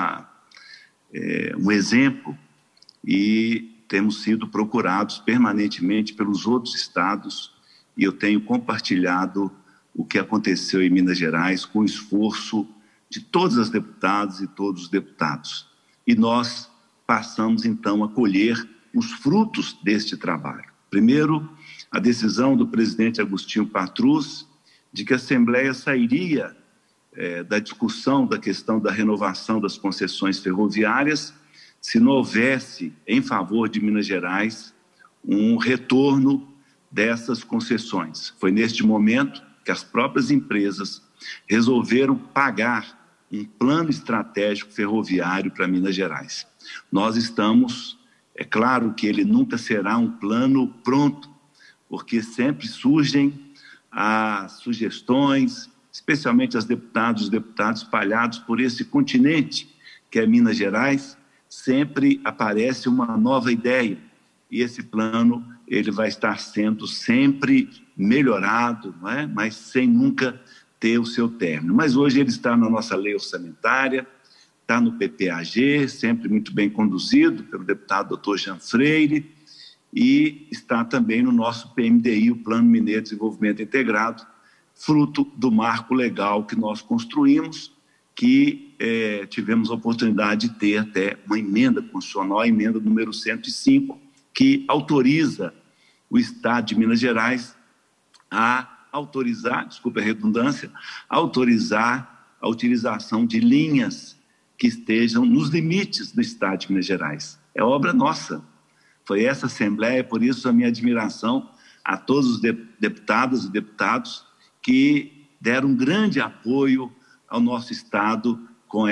um exemplo, e temos sido procurados permanentemente pelos outros estados, e eu tenho compartilhado o que aconteceu em Minas Gerais com o esforço de todas as deputadas e todos os deputados. E nós passamos, então, a colher os frutos deste trabalho. Primeiro, a decisão do presidente Agostinho Patrus de que a Assembleia sairia da discussão da questão da renovação das concessões ferroviárias se não houvesse, em favor de Minas Gerais, um retorno dessas concessões. Foi neste momento que as próprias empresas resolveram pagar um plano estratégico ferroviário para Minas Gerais. Nós estamos, é claro que ele nunca será um plano pronto, porque sempre surgem as sugestões, especialmente as deputadas e os deputados espalhados por esse continente, que é Minas Gerais, sempre aparece uma nova ideia, e esse plano ele vai estar sendo sempre melhorado, não é? Mas sem nunca ter o seu término. Mas hoje ele está na nossa lei orçamentária, está no PPAG, sempre muito bem conduzido pelo deputado Dr. Jean Freire, e está também no nosso PMDI, o Plano Mineiro de Desenvolvimento Integrado, fruto do marco legal que nós construímos, que tivemos a oportunidade de ter até uma emenda constitucional, a emenda número 105, que autoriza o Estado de Minas Gerais a autorizar, desculpa a redundância, autorizar a utilização de linhas que estejam nos limites do Estado de Minas Gerais. É obra nossa. Foi essa Assembleia, por isso a minha admiração a todos os deputadas e deputados que deram um grande apoio ao nosso Estado com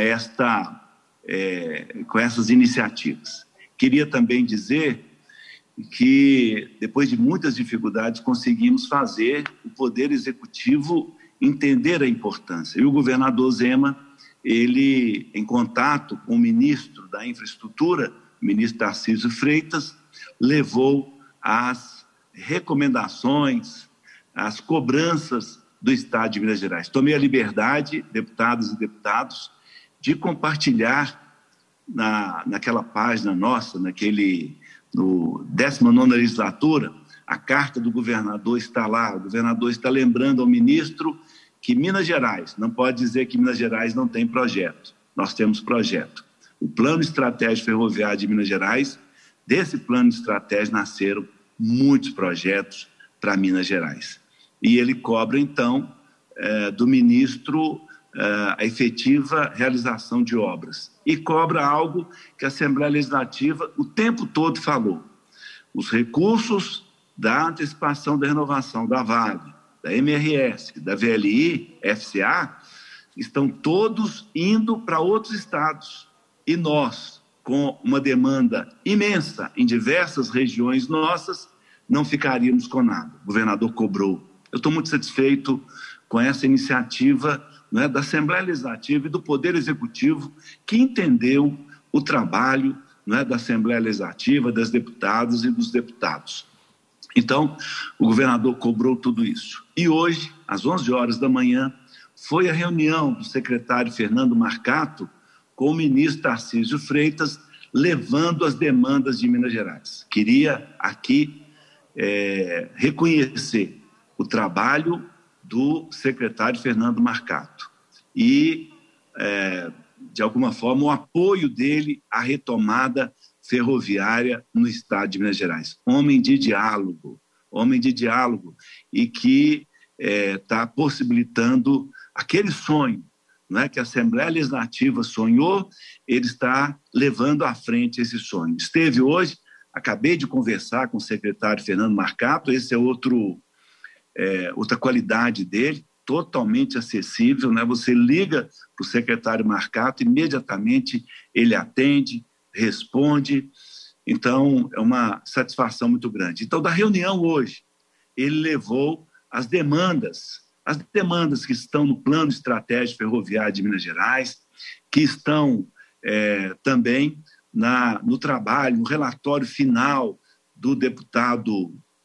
essas iniciativas. Queria também dizer que, depois de muitas dificuldades, conseguimos fazer o Poder Executivo entender a importância. E o governador Zema, ele, em contato com o ministro da Infraestrutura, o ministro Tarcísio Freitas, levou as recomendações, as cobranças do Estado de Minas Gerais. Tomei a liberdade, deputadas e deputados, de compartilhar naquela página nossa, no 19ª legislatura, a carta do governador está lá. O governador está lembrando ao ministro que Minas Gerais, não pode dizer que Minas Gerais não tem projeto. Nós temos projeto. O Plano Estratégico Ferroviário de Minas Gerais, desse plano estratégico nasceram muitos projetos para Minas Gerais. E ele cobra, então, do ministro a efetiva realização de obras. E cobra algo que a Assembleia Legislativa o tempo todo falou. Os recursos da antecipação da renovação da Vale, da MRS, da VLI, FCA, estão todos indo para outros estados. E nós, com uma demanda imensa em diversas regiões nossas, não ficaríamos com nada. O governador cobrou. Eu estou muito satisfeito com essa iniciativa, né, da Assembleia Legislativa e do Poder Executivo, que entendeu o trabalho, né, da Assembleia Legislativa, das deputadas e dos deputados. Então, o governador cobrou tudo isso. E hoje, às 11 horas da manhã, foi a reunião do secretário Fernando Marcato com o ministro Tarcísio Freitas, levando as demandas de Minas Gerais. Queria aqui reconhecer o trabalho do secretário Fernando Marcato e, de alguma forma, o apoio dele à retomada ferroviária no estado de Minas Gerais. Homem de diálogo, e que está possibilitando aquele sonho, né, que a Assembleia Legislativa sonhou, ele está levando à frente esse sonho. Esteve hoje, acabei de conversar com o secretário Fernando Marcato, esse é outra qualidade dele, totalmente acessível, né? Você liga para o secretário Marcato, imediatamente ele atende, responde, então é uma satisfação muito grande. Então, da reunião hoje, ele levou as demandas que estão no Plano Estratégico Ferroviário de Minas Gerais, que estão também no trabalho, no relatório final do deputado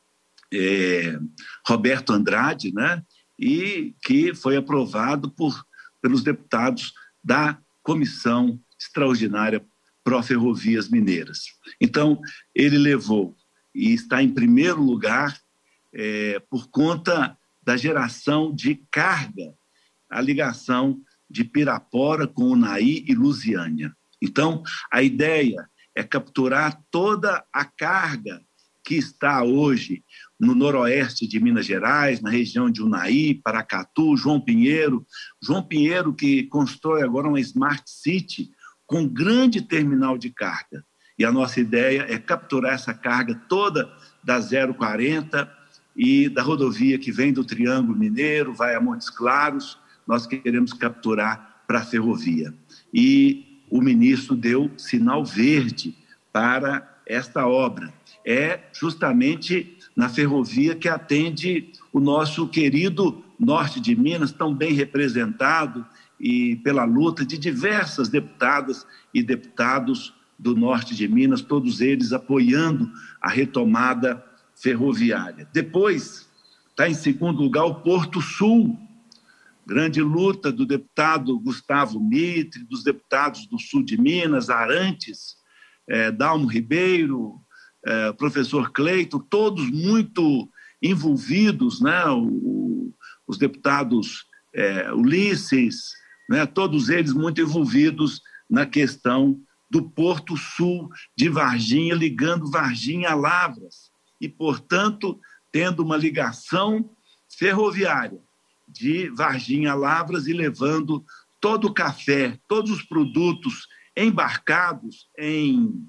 Roberto Andrade, né? E que foi aprovado pelos deputados da Comissão Extraordinária Pró-Ferrovias Mineiras. Então, ele levou e está em primeiro lugar por conta da geração de carga, a ligação de Pirapora com Unaí e Lusiânia. Então, a ideia é capturar toda a carga que está hoje no noroeste de Minas Gerais, na região de Unaí, Paracatu, João Pinheiro. João Pinheiro, que constrói agora uma Smart City com grande terminal de carga. E a nossa ideia é capturar essa carga toda da 040 e da rodovia que vem do Triângulo Mineiro, vai a Montes Claros. Nós queremos capturar para a ferrovia. E o ministro deu sinal verde para esta obra. É justamente na ferrovia que atende o nosso querido norte de Minas, tão bem representado e pela luta de diversas deputadas e deputados do norte de Minas, todos eles apoiando a retomada ferroviária. Depois, está em segundo lugar o Porto Sul, grande luta do deputado Gustavo Mitre, dos deputados do sul de Minas, Arantes, Dalmo Ribeiro, professor Cleiton, todos muito envolvidos, né? Os deputados Ulisses, né? Todos eles muito envolvidos na questão do Porto Sul de Varginha, ligando Varginha a Lavras e, portanto, tendo uma ligação ferroviária de Varginha a Lavras e levando todo o café, todos os produtos embarcados em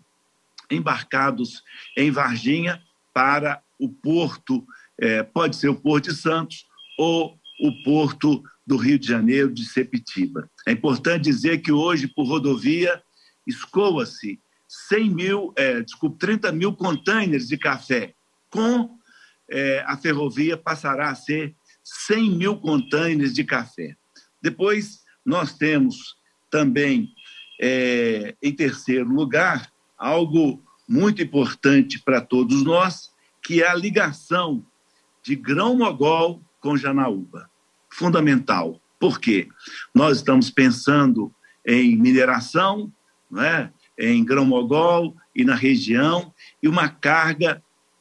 Varginha para o porto, pode ser o Porto de Santos ou o Porto do Rio de Janeiro, de Sepetiba. É importante dizer que hoje, por rodovia, escoa-se 30 mil containers de café. Com a ferrovia passará a ser 100 mil containers de café. Depois, nós temos também, em terceiro lugar, algo muito importante para todos nós, que é a ligação de Grão-Mogol com Janaúba. Fundamental. Por quê? Nós estamos pensando em mineração, não é? Em Grão-Mogol e na região, e uma carga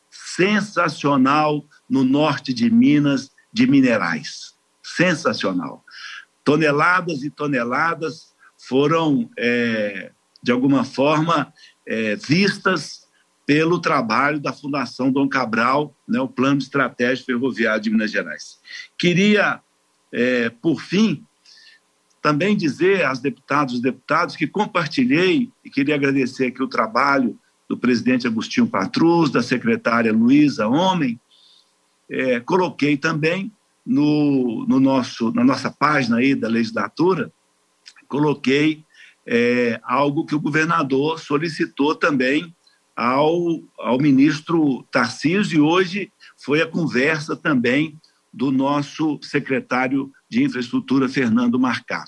sensacional no norte de Minas de minerais. Sensacional. Toneladas e toneladas foram, de alguma forma, vistas pelo trabalho da Fundação Dom Cabral, né, o Plano Estratégico Ferroviário de Minas Gerais. Queria, por fim, também dizer às deputadas e deputados que compartilhei, e queria agradecer aqui o trabalho do presidente Agostinho Patrus, da secretária Luísa Homem, coloquei também na nossa página aí da legislatura, coloquei algo que o governador solicitou também ao ministro Tarcísio, e hoje foi a conversa também do nosso secretário de Infraestrutura, Fernando Marcato,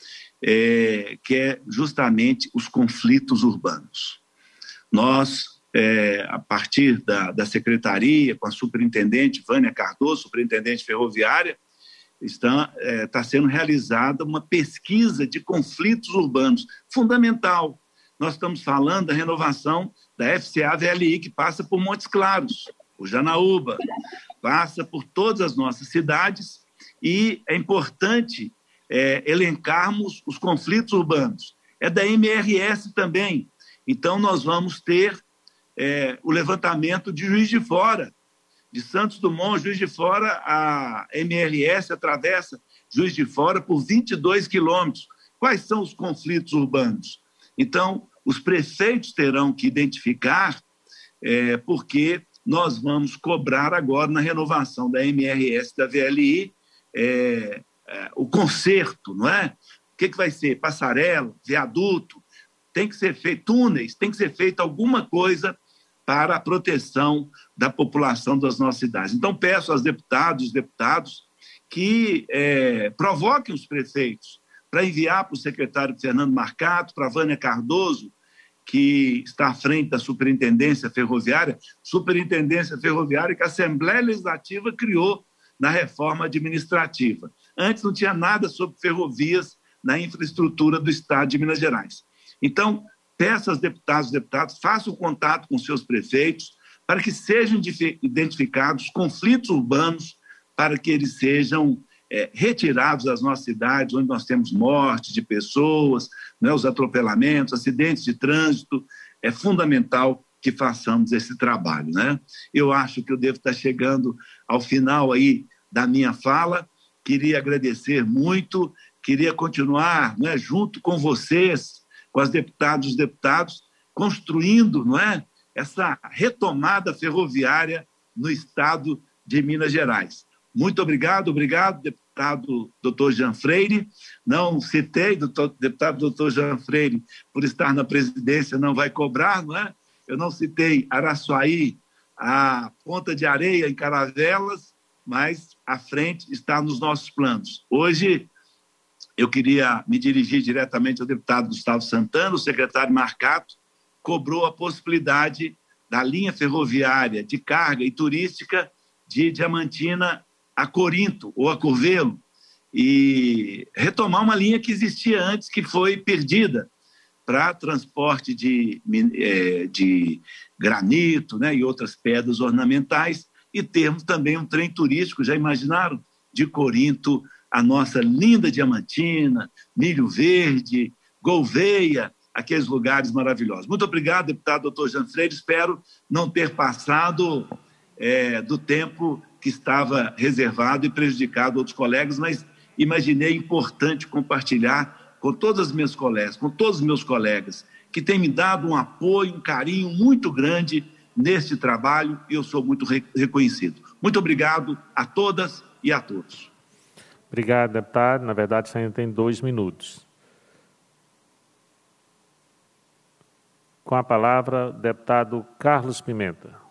que é justamente os conflitos urbanos. Nós, a partir da secretaria, com a superintendente Vânia Cardoso, superintendente ferroviária, está sendo realizada uma pesquisa de conflitos urbanos, fundamental. Nós estamos falando da renovação da FCA VLI, que passa por Montes Claros, por Janaúba, passa por todas as nossas cidades, e é importante elencarmos os conflitos urbanos. É da MRS também. Então, nós vamos ter o levantamento de Juiz de Fora, de Santos Dumont, Juiz de Fora, a MRS atravessa Juiz de Fora por 22 quilômetros. Quais são os conflitos urbanos? Então, os prefeitos terão que identificar, porque nós vamos cobrar agora, na renovação da MRS da VLI, o conserto, não é? O que vai ser? Passarela, viaduto, tem que ser feito túneis, tem que ser feito alguma coisa para a proteção da população das nossas cidades. Então, peço aos deputados que provoquem os prefeitos para enviar para o secretário Fernando Marcato, para a Vânia Cardoso, que está à frente da Superintendência Ferroviária que a Assembleia Legislativa criou na reforma administrativa. Antes não tinha nada sobre ferrovias na infraestrutura do Estado de Minas Gerais. Então, peço aos deputados e deputadas, façam contato com seus prefeitos para que sejam identificados conflitos urbanos, para que eles sejam retirados das nossas cidades, onde nós temos mortes de pessoas, né, os atropelamentos, acidentes de trânsito. É fundamental que façamos esse trabalho, né? Eu acho que eu devo estar chegando ao final aí da minha fala. Queria agradecer muito, queria continuar, né, junto com vocês, com as deputadas e os deputados, construindo, não é, essa retomada ferroviária no estado de Minas Gerais. Muito obrigado, deputado Dr. Jean Freire. Não citei, deputado Dr. Jean Freire, por estar na presidência, não vai cobrar, não é? Eu não citei Araçuaí, a Ponta de Areia em Caravelas, mas à frente está nos nossos planos. Hoje, eu queria me dirigir diretamente ao deputado Gustavo Santana, o secretário Marcato, cobrou a possibilidade da linha ferroviária de carga e turística de Diamantina a Corinto ou a Curvelo, e retomar uma linha que existia antes, que foi perdida, para transporte de granito, né, e outras pedras ornamentais, e termos também um trem turístico, já imaginaram? De Corinto a nossa linda Diamantina, Milho Verde, Gouveia, aqueles lugares maravilhosos. Muito obrigado, deputado Dr. Jean Freire. Espero não ter passado do tempo que estava reservado e prejudicado outros colegas, mas imaginei importante compartilhar com todas as minhas colegas, com todos os meus colegas, que têm me dado um apoio, um carinho muito grande neste trabalho, e eu sou muito reconhecido. Muito obrigado a todas e a todos. Obrigado, deputado. Na verdade, você ainda tem 2 minutos. Com a palavra, deputado Carlos Pimenta.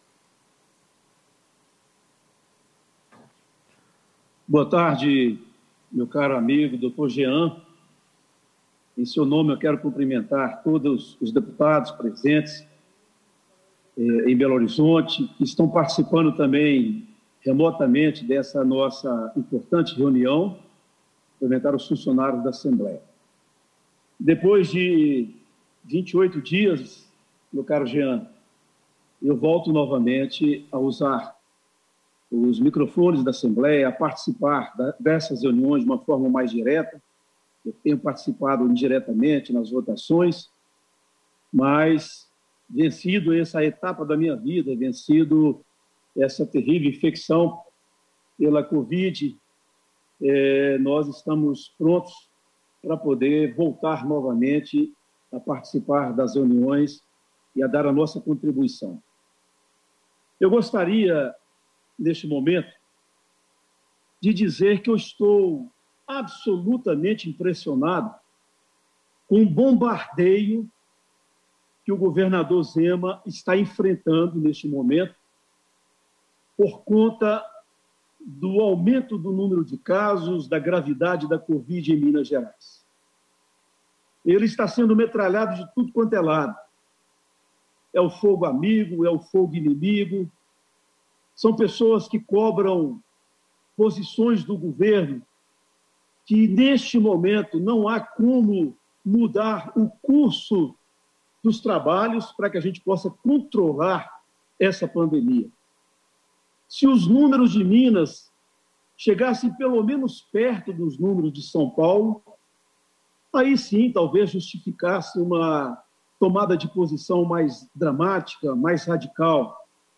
Boa tarde, meu caro amigo, doutor Jean. Em seu nome, eu quero cumprimentar todos os deputados presentes em Belo Horizonte, que estão participando também remotamente dessa nossa importante reunião, cumprimentar os funcionários da Assembleia. Depois de 28 dias, meu caro Jean, eu volto novamente a usar os microfones da Assembleia, a participar dessas reuniões de uma forma mais direta. Eu tenho participado indiretamente nas votações, mas vencido essa etapa da minha vida, vencido essa terrível infecção pela Covid, nós estamos prontos para poder voltar novamente a participar das reuniões e a dar a nossa contribuição. Eu gostaria, neste momento, de dizer que eu estou absolutamente impressionado com o bombardeio que o governador Zema está enfrentando neste momento por conta do aumento do número de casos, da gravidade da Covid em Minas Gerais. Ele está sendo metralhado de tudo quanto é lado. É o fogo amigo, é o fogo inimigo. São pessoas que cobram posições do governo que, neste momento, não há como mudar o curso dos trabalhos para que a gente possa controlar essa pandemia. Se os números de Minas chegassem pelo menos perto dos números de São Paulo, aí sim talvez justificasse uma tomada de posição mais dramática, mais radical.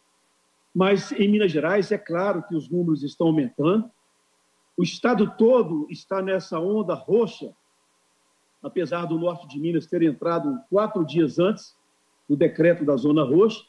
Mas em Minas Gerais é claro que os números estão aumentando, o estado todo está nessa onda roxa, apesar do norte de Minas ter entrado 4 dias antes do decreto da zona roxa.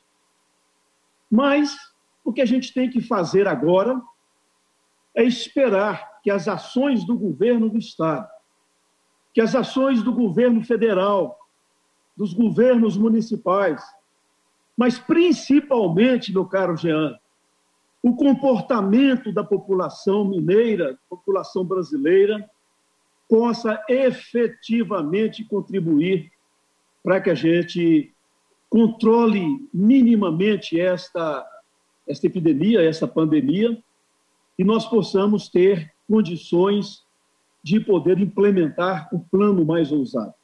Mas o que a gente tem que fazer agora é esperar que as ações do governo do estado, que as ações do governo federal, dos governos municipais, mas principalmente, meu caro Jean, o comportamento da população mineira, população brasileira, possa efetivamente contribuir para que a gente controle minimamente esta epidemia, esta pandemia, e nós possamos ter condições de poder implementar o plano mais ousado.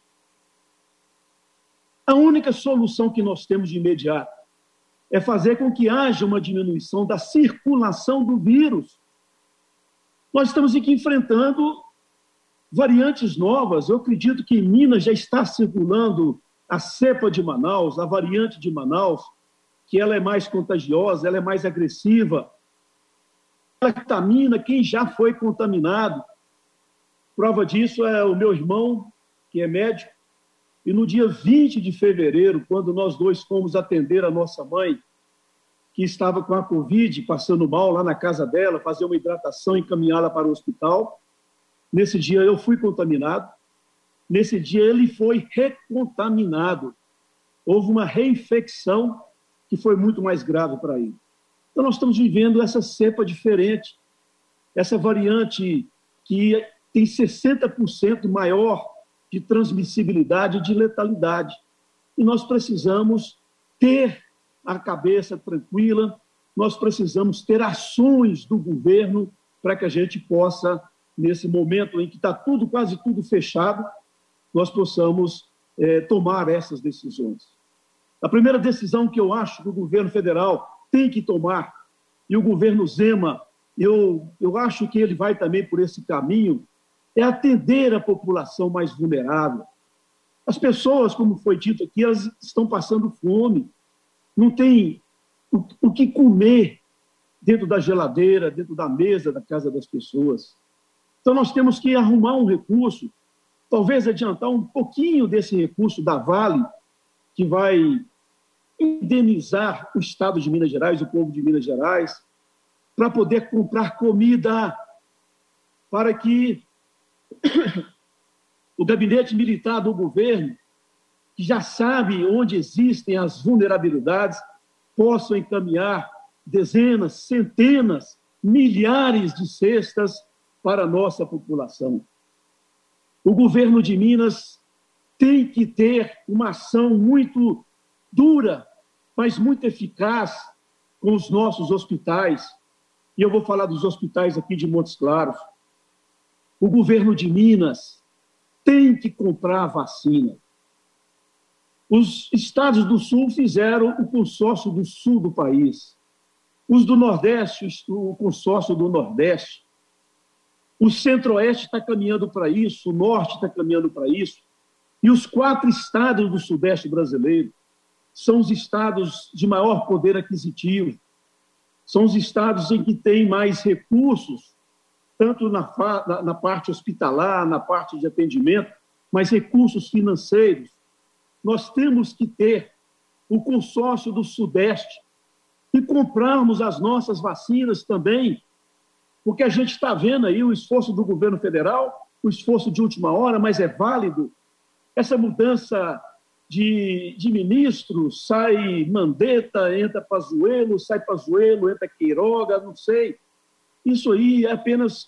A única solução que nós temos de imediato é fazer com que haja uma diminuição da circulação do vírus. Nós estamos aqui enfrentando variantes novas. Eu acredito que em Minas já está circulando a cepa de Manaus, a variante de Manaus, que ela é mais contagiosa, ela é mais agressiva. Ela contamina quem já foi contaminado. Prova disso é o meu irmão, que é médico, e no dia 20 de fevereiro, quando nós dois fomos atender a nossa mãe, que estava com a Covid, passando mal lá na casa dela, fazer uma hidratação e encaminhá-la para o hospital, nesse dia eu fui contaminado, nesse dia ele foi recontaminado. Houve uma reinfecção que foi muito mais grave para ele. Então nós estamos vivendo essa cepa diferente, essa variante que tem 60% maior de transmissibilidade e de letalidade. E nós precisamos ter a cabeça tranquila, nós precisamos ter ações do governo para que a gente possa, nesse momento em que está tudo, quase tudo fechado, nós possamos tomar essas decisões. A primeira decisão que eu acho que o governo federal tem que tomar, e o governo Zema, eu acho que ele vai também por esse caminho, é atender a população mais vulnerável. As pessoas, como foi dito aqui, elas estão passando fome, não tem o que comer dentro da geladeira, dentro da mesa da casa das pessoas. Então, nós temos que arrumar um recurso, talvez adiantar um pouquinho desse recurso da Vale, que vai indenizar o Estado de Minas Gerais, o povo de Minas Gerais, para poder comprar comida, para que o gabinete militar do governo, que já sabe onde existem as vulnerabilidades, possam encaminhar dezenas, centenas, milhares de cestas para a nossa população. O governo de Minas tem que ter uma ação muito dura, mas muito eficaz com os nossos hospitais. E eu vou falar dos hospitais aqui de Montes Claros. O governo de Minas tem que comprar vacina. Os estados do Sul fizeram o consórcio do Sul do país. Os do Nordeste, o consórcio do Nordeste. O Centro-Oeste está caminhando para isso, o Norte está caminhando para isso. E os 4 estados do Sudeste brasileiro são os estados de maior poder aquisitivo. São os estados em que tem mais recursos, tanto na parte hospitalar, na parte de atendimento, mas recursos financeiros. Nós temos que ter o consórcio do Sudeste e comprarmos as nossas vacinas também, porque a gente está vendo aí o esforço do governo federal, o esforço de última hora, mas é válido. Essa mudança de ministro, sai Mandetta, entra Pazuello, sai Pazuello, entra Queiroga, não sei. Isso aí é apenas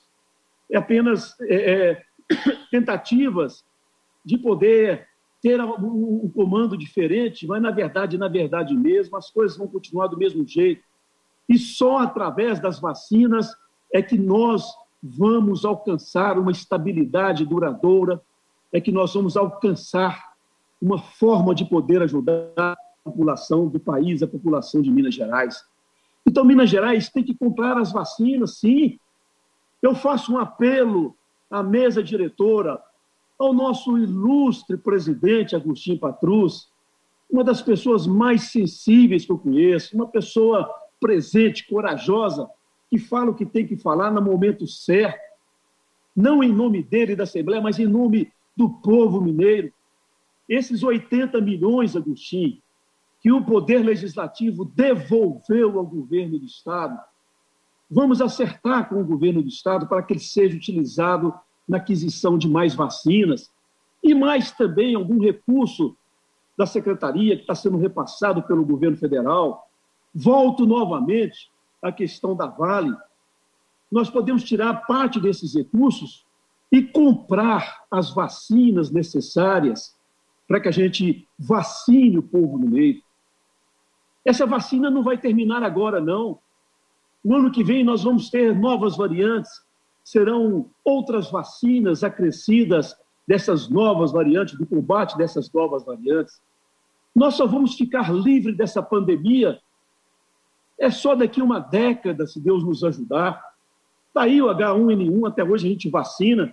tentativas de poder ter um comando diferente, mas, na verdade mesmo, as coisas vão continuar do mesmo jeito. E só através das vacinas é que nós vamos alcançar uma estabilidade duradoura, é que nós vamos alcançar uma forma de poder ajudar a população do país, a população de Minas Gerais. Então, Minas Gerais tem que comprar as vacinas, sim. Eu faço um apelo à mesa diretora, ao nosso ilustre presidente Agostinho Patrus, uma das pessoas mais sensíveis que eu conheço, uma pessoa presente, corajosa, que fala o que tem que falar no momento certo, não em nome dele e da Assembleia, mas em nome do povo mineiro. Esses 80 milhões, Agostinho, que o Poder Legislativo devolveu ao governo do Estado, vamos acertar com o governo do Estado para que ele seja utilizado na aquisição de mais vacinas e mais também algum recurso da Secretaria que está sendo repassado pelo governo federal. Volto novamente à questão da Vale. Nós podemos tirar parte desses recursos e comprar as vacinas necessárias para que a gente vacine o povo no meio. Essa vacina não vai terminar agora, não. No ano que vem nós vamos ter novas variantes, serão outras vacinas acrescidas dessas novas variantes, do combate dessas novas variantes. Nós só vamos ficar livres dessa pandemia só daqui uma década, se Deus nos ajudar. Está aí o H1N1, até hoje a gente vacina.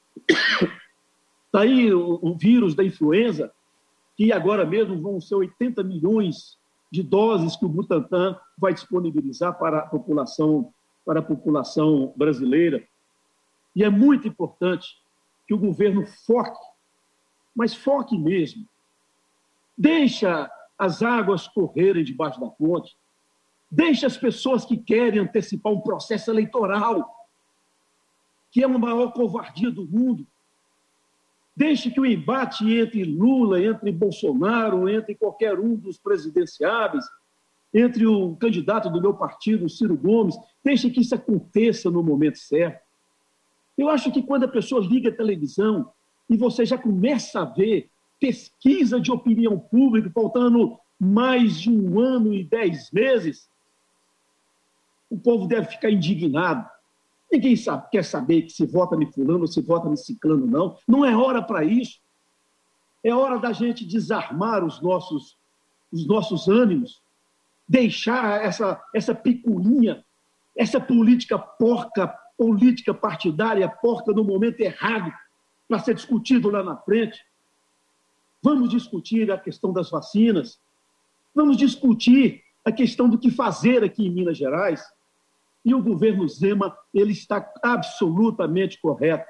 Está aí o vírus da influenza, que agora mesmo vão ser 80 milhões de doses que o Butantan vai disponibilizar para a população brasileira. E é muito importante que o governo foque, mas foque mesmo. Deixa as águas correrem debaixo da ponte. Deixa as pessoas que querem antecipar um processo eleitoral, que é a maior covardia do mundo. Deixe que o embate entre Lula, entre Bolsonaro, entre qualquer um dos presidenciáveis, entre o candidato do meu partido, Ciro Gomes, deixe que isso aconteça no momento certo. Eu acho que quando a pessoa liga a televisão e você já começa a ver pesquisa de opinião pública, faltando mais de 1 ano e 10 meses, o povo deve ficar indignado. Ninguém quer saber que se vota em fulano ou se vota em ciclano, não. Não é hora para isso. É hora da gente desarmar os nossos ânimos, deixar essa picuinha, essa política porca, política partidária porca no momento errado, para ser discutido lá na frente. Vamos discutir a questão das vacinas, vamos discutir a questão do que fazer aqui em Minas Gerais. E o governo Zema, ele está absolutamente correto.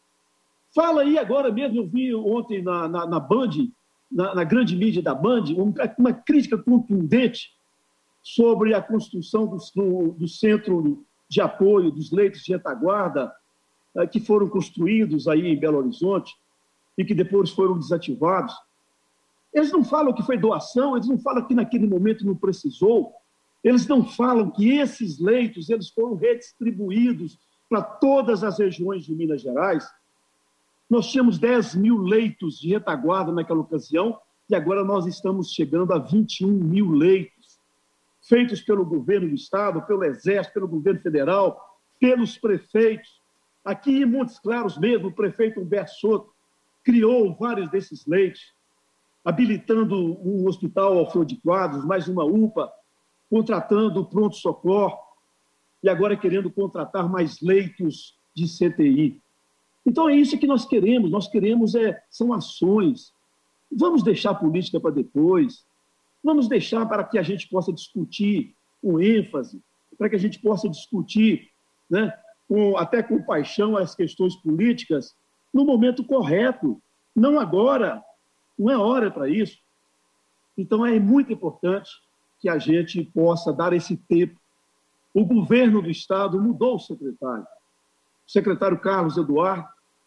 Fala aí agora mesmo, eu vi ontem na Band, na grande mídia da Band, uma crítica contundente sobre a construção do centro de apoio, dos leitos de retaguarda, que foram construídos aí em Belo Horizonte e que depois foram desativados. Eles não falam que foi doação, eles não falam que naquele momento não precisou, eles não falam que esses leitos eles foram redistribuídos para todas as regiões de Minas Gerais. Nós tínhamos 10 mil leitos de retaguarda naquela ocasião e agora nós estamos chegando a 21 mil leitos, feitos pelo governo do Estado, pelo Exército, pelo governo federal, pelos prefeitos. Aqui em Montes Claros mesmo, o prefeito Humberto Soto criou vários desses leitos, habilitando um hospital Alfredo de Quadros, mais uma UPA, contratando o pronto-socorro e agora querendo contratar mais leitos de CTI. Então é isso que nós queremos são ações. Vamos deixar a política para depois, vamos deixar para que a gente possa discutir com ênfase, para que a gente possa discutir, né, até com paixão as questões políticas no momento correto, não agora, não é hora para isso. Então é muito importante que a gente possa dar esse tempo. O governo do Estado mudou o secretário. O secretário Carlos Eduardo,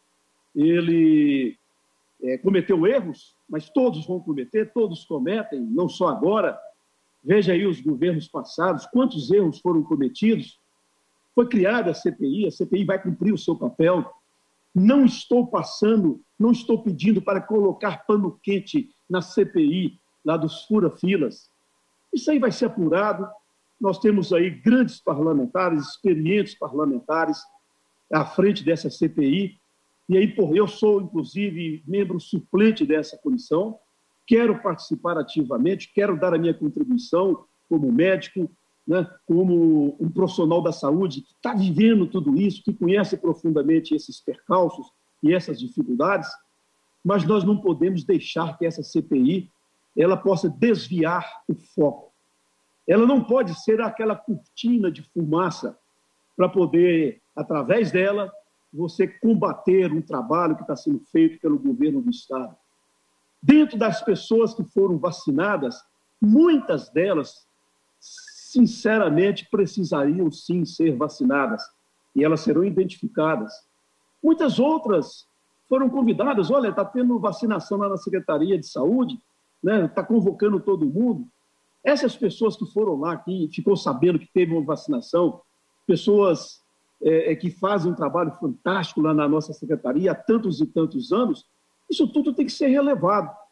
ele cometeu erros, mas todos vão cometer, todos cometem, não só agora. Veja aí os governos passados, quantos erros foram cometidos. Foi criada a CPI vai cumprir o seu papel. Não estou pedindo para colocar pano quente na CPI, lá dos fura-filas. Isso aí vai ser apurado. Nós temos aí grandes parlamentares, experientes parlamentares à frente dessa CPI. E aí, eu sou, inclusive, membro suplente dessa comissão. Quero participar ativamente, quero dar a minha contribuição como médico, né, como um profissional da saúde que está vivendo tudo isso, que conhece profundamente esses percalços e essas dificuldades, mas nós não podemos deixar que essa CPI ela possa desviar o foco. Ela não pode ser aquela cortina de fumaça para poder, através dela, você combater um trabalho que está sendo feito pelo governo do Estado. Dentro das pessoas que foram vacinadas, muitas delas, sinceramente, precisariam sim ser vacinadas e elas serão identificadas. Muitas outras foram convidadas, olha, está tendo vacinação lá na Secretaria de Saúde, né? Está convocando todo mundo. Essas pessoas que foram lá, que ficou sabendo que teve uma vacinação, pessoas que fazem um trabalho fantástico lá na nossa secretaria há tantos e tantos anos, isso tudo tem que ser relevado.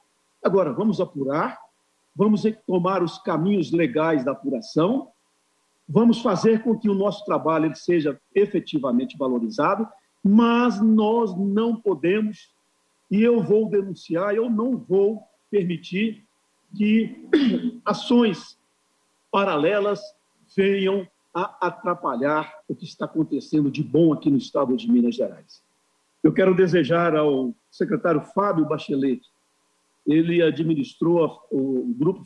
Agora, vamos apurar, vamos tomar os caminhos legais da apuração, vamos fazer com que o nosso trabalho ele seja efetivamente valorizado, mas nós não podemos, e eu vou denunciar, eu não vou permitir que ações paralelas venham a atrapalhar o que está acontecendo de bom aqui no estado de Minas Gerais. Eu quero desejar ao secretário Fábio Bachelet, ele administrou o grupo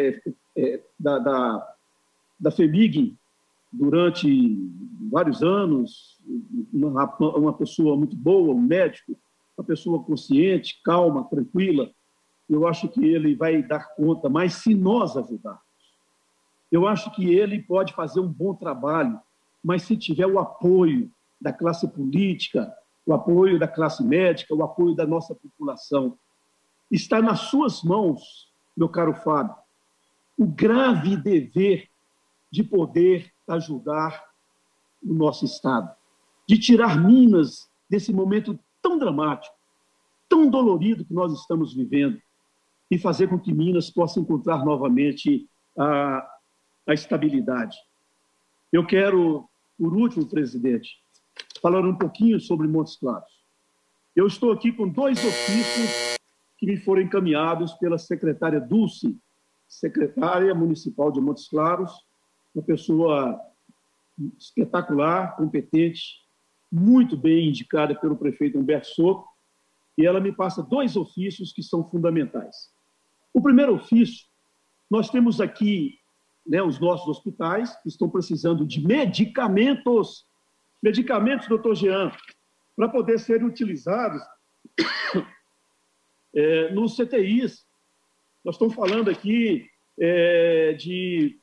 da FEMIG durante vários anos, uma pessoa muito boa, um médico, uma pessoa consciente, calma, tranquila. Eu acho que ele vai dar conta, mas se nós ajudarmos, eu acho que ele pode fazer um bom trabalho, mas se tiver o apoio da classe política, o apoio da classe médica, o apoio da nossa população, está nas suas mãos, meu caro Fábio, o grave dever de poder ajudar o nosso Estado, de tirar Minas desse momento tão dramático, tão dolorido que nós estamos vivendo e fazer com que Minas possa encontrar novamente a estabilidade. Eu quero, por último, presidente, falar um pouquinho sobre Montes Claros. Eu estou aqui com 2 ofícios que me foram encaminhados pela secretária Dulce, secretária municipal de Montes Claros, uma pessoa espetacular, competente, muito bem indicada pelo prefeito Humberto Soco, e ela me passa 2 ofícios que são fundamentais. O primeiro ofício, nós temos aqui os nossos hospitais que estão precisando de medicamentos, doutor Jean, para poder serem utilizados nos CTIs. Nós estamos falando aqui de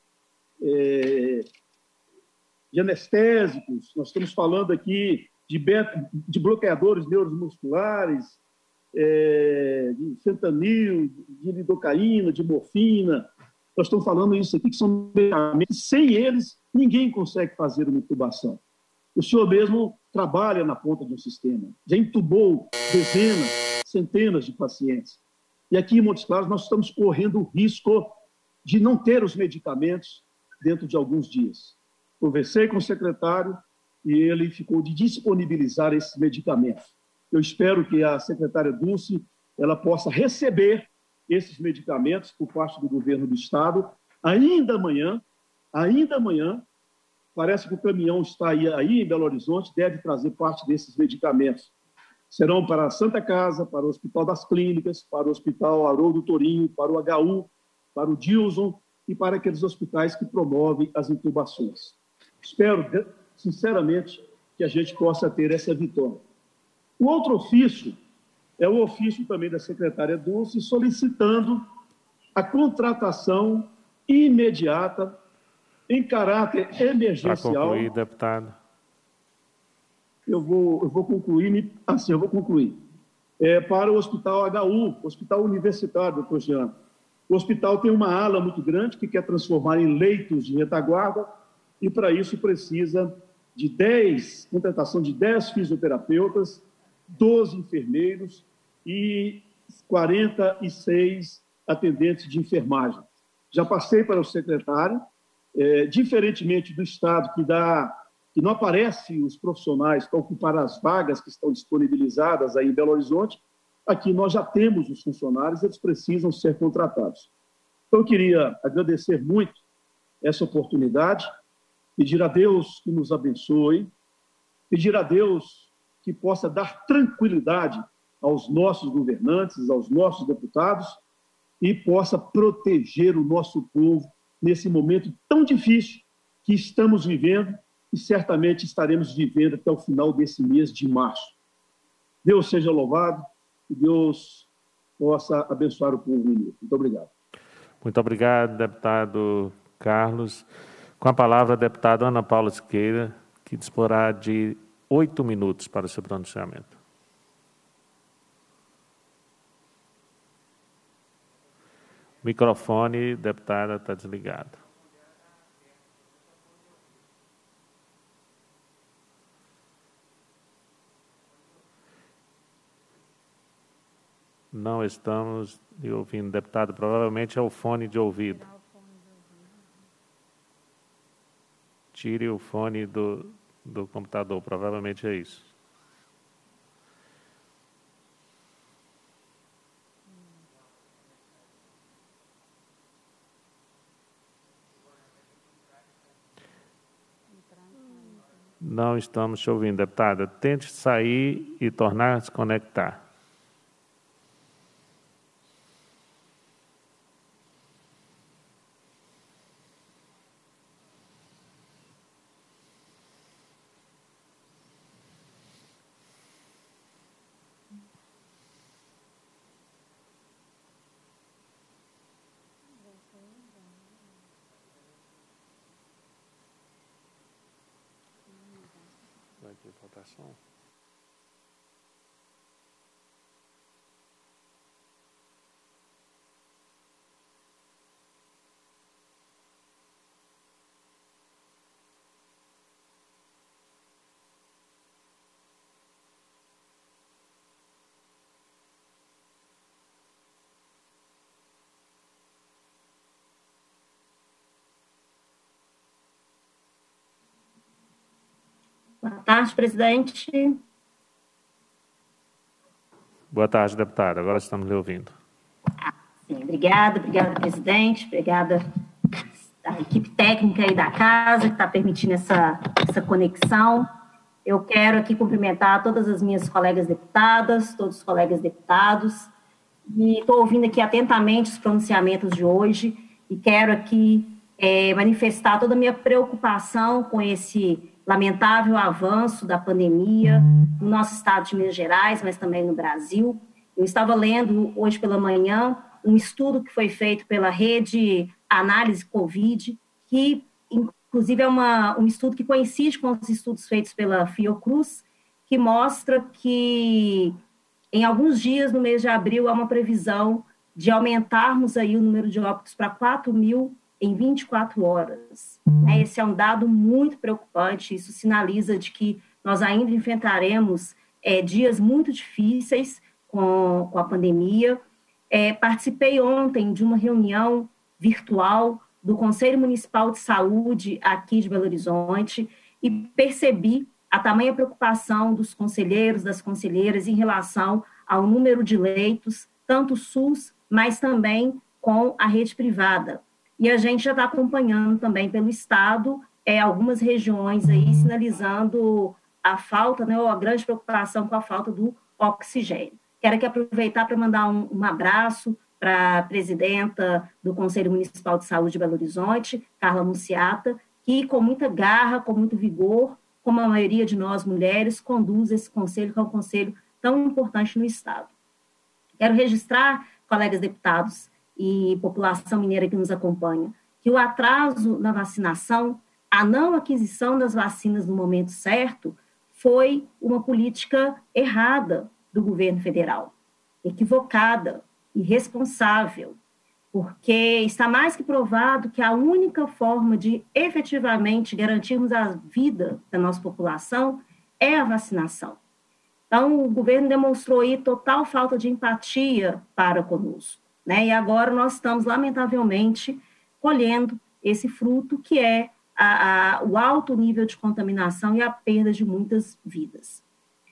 anestésicos, nós estamos falando aqui de bloqueadores neuromusculares, de fentanil, de lidocaína, de morfina. Nós estamos falando isso aqui, que são medicamentos. Sem eles, ninguém consegue fazer uma intubação. O senhor mesmo trabalha na ponta de um sistema. Já intubou dezenas, centenas de pacientes. E aqui em Montes Claros nós estamos correndo o risco de não ter os medicamentos dentro de alguns dias. Conversei com o secretário e ele ficou de disponibilizar esses medicamentos. Eu espero que a secretária Dulce ela possa receber esses medicamentos por parte do governo do Estado ainda amanhã. Parece que o caminhão está aí em Belo Horizonte, deve trazer parte desses medicamentos. Serão para a Santa Casa, para o Hospital das Clínicas, para o Hospital Haroldo Torinho, para o HU, para o Dilson e para aqueles hospitais que promovem as intubações. Espero, sinceramente, que a gente possa ter essa vitória. O outro ofício é o ofício também da secretária Dulce, solicitando a contratação imediata, em caráter emergencial. Para concluir, deputado. Eu vou concluir, assim, eu vou concluir. Para o Hospital HU, Hospital Universitário, doutor Jean. O hospital tem uma ala muito grande que quer transformar em leitos de retaguarda e, para isso, precisa de contratação de 10 fisioterapeutas, 12 enfermeiros e 46 atendentes de enfermagem. Já passei para o secretário, diferentemente do Estado, que não aparece os profissionais para ocupar as vagas que estão disponibilizadas aí em Belo Horizonte, aqui nós já temos os funcionários, eles precisam ser contratados. Então, eu queria agradecer muito essa oportunidade, pedir a Deus que nos abençoe, pedir a Deus que possa dar tranquilidade aos nossos governantes, aos nossos deputados e possa proteger o nosso povo nesse momento tão difícil que estamos vivendo e certamente estaremos vivendo até o final desse mês de março. Deus seja louvado e Deus possa abençoar o povo mineiro. Muito obrigado. Muito obrigado, deputado Carlos. Com a palavra, a deputada Ana Paula Siqueira, que disporá de 8 minutos para o seu pronunciamento. O microfone, deputada, está desligado. Não estamos lhe ouvindo, deputado. Provavelmente é o fone de ouvido. Tire o fone do computador, provavelmente é isso. Não estamos te ouvindo, deputada. Tente sair e tornar a se conectar. Vai ter votação? Boa tarde, presidente. Boa tarde, deputada. Agora estamos lhe ouvindo. Sim, obrigada, presidente. Obrigada à equipe técnica aí da casa que está permitindo essa conexão. Eu quero aqui cumprimentar todas as minhas colegas deputadas, todos os colegas deputados, e estou ouvindo aqui atentamente os pronunciamentos de hoje e quero aqui manifestar toda a minha preocupação com esse lamentável avanço da pandemia no nosso estado de Minas Gerais, mas também no Brasil. Eu estava lendo hoje pela manhã um estudo que foi feito pela Rede Análise Covid, que inclusive é um estudo que coincide com os estudos feitos pela Fiocruz, que mostra que em alguns dias, no mês de abril, há uma previsão de aumentarmos aí o número de óbitos para 4.000 em 24 horas. Esse é um dado muito preocupante, isso sinaliza de que nós ainda enfrentaremos dias muito difíceis com a pandemia. Participei ontem de uma reunião virtual do Conselho Municipal de Saúde aqui de Belo Horizonte e percebi a tamanha preocupação dos conselheiros, das conselheiras em relação ao número de leitos, tanto SUS, mas também com a rede privada. E a gente já está acompanhando também pelo Estado algumas regiões aí sinalizando a falta, né, ou a grande preocupação com a falta do oxigênio. Quero aqui aproveitar para mandar um abraço para a presidenta do Conselho Municipal de Saúde de Belo Horizonte, Carla Munciata, que com muita garra, com muito vigor, como a maioria de nós mulheres, conduz esse conselho, que é um conselho tão importante no Estado. Quero registrar, colegas deputados e população mineira que nos acompanha, que o atraso na vacinação, a não aquisição das vacinas no momento certo, foi uma política errada do governo federal, equivocada, irresponsável, porque está mais que provado que a única forma de efetivamente garantirmos a vida da nossa população é a vacinação. Então, o governo demonstrou aí total falta de empatia para conosco, né? E agora nós estamos, lamentavelmente, colhendo esse fruto que é o alto nível de contaminação e a perda de muitas vidas.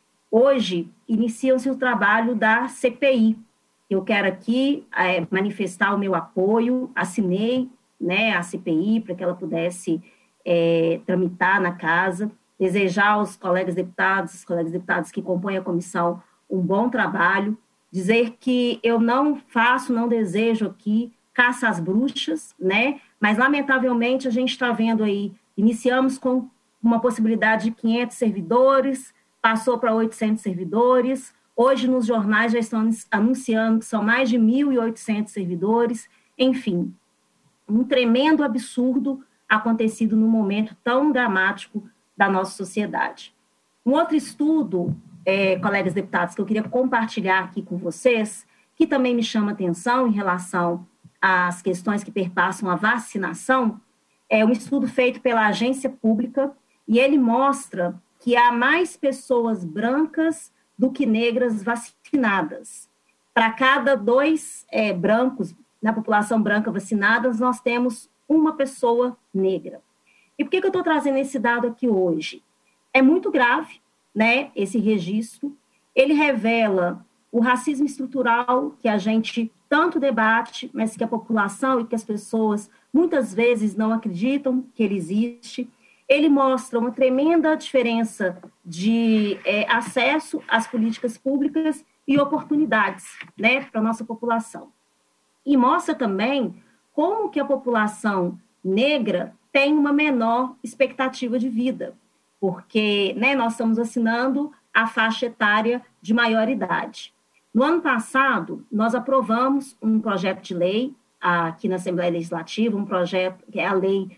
Hoje, inicia-se o trabalho da CPI. Eu quero aqui manifestar o meu apoio, assinei, né, a CPI para que ela pudesse tramitar na casa, desejar aos colegas deputados que compõem a comissão um bom trabalho, dizer que eu não desejo aqui caça às bruxas, né, mas lamentavelmente a gente está vendo aí, iniciamos com uma possibilidade de 500 servidores, passou para 800 servidores, hoje nos jornais já estão anunciando que são mais de 1.800 servidores, enfim, um tremendo absurdo acontecido num momento tão dramático da nossa sociedade. Um outro estudo, colegas deputados, que eu queria compartilhar aqui com vocês, que também me chama atenção em relação às questões que perpassam a vacinação, é um estudo feito pela agência pública, e ele mostra que há mais pessoas brancas do que negras vacinadas. para cada 2 brancos, na população branca vacinada, nós temos uma pessoa negra. E por que eu estou trazendo esse dado aqui hoje? É muito grave, né, esse registro. Ele revela o racismo estrutural que a gente tanto debate, mas que a população e que as pessoas muitas vezes não acreditam que ele existe. Ele mostra uma tremenda diferença de acesso às políticas públicas e oportunidades, né, para a nossa população. E mostra também como que a população negra tem uma menor expectativa de vida, porque, né, nós estamos vacinando a faixa etária de maior idade. No ano passado, nós aprovamos um projeto de lei aqui na Assembleia Legislativa, um projeto que é a Lei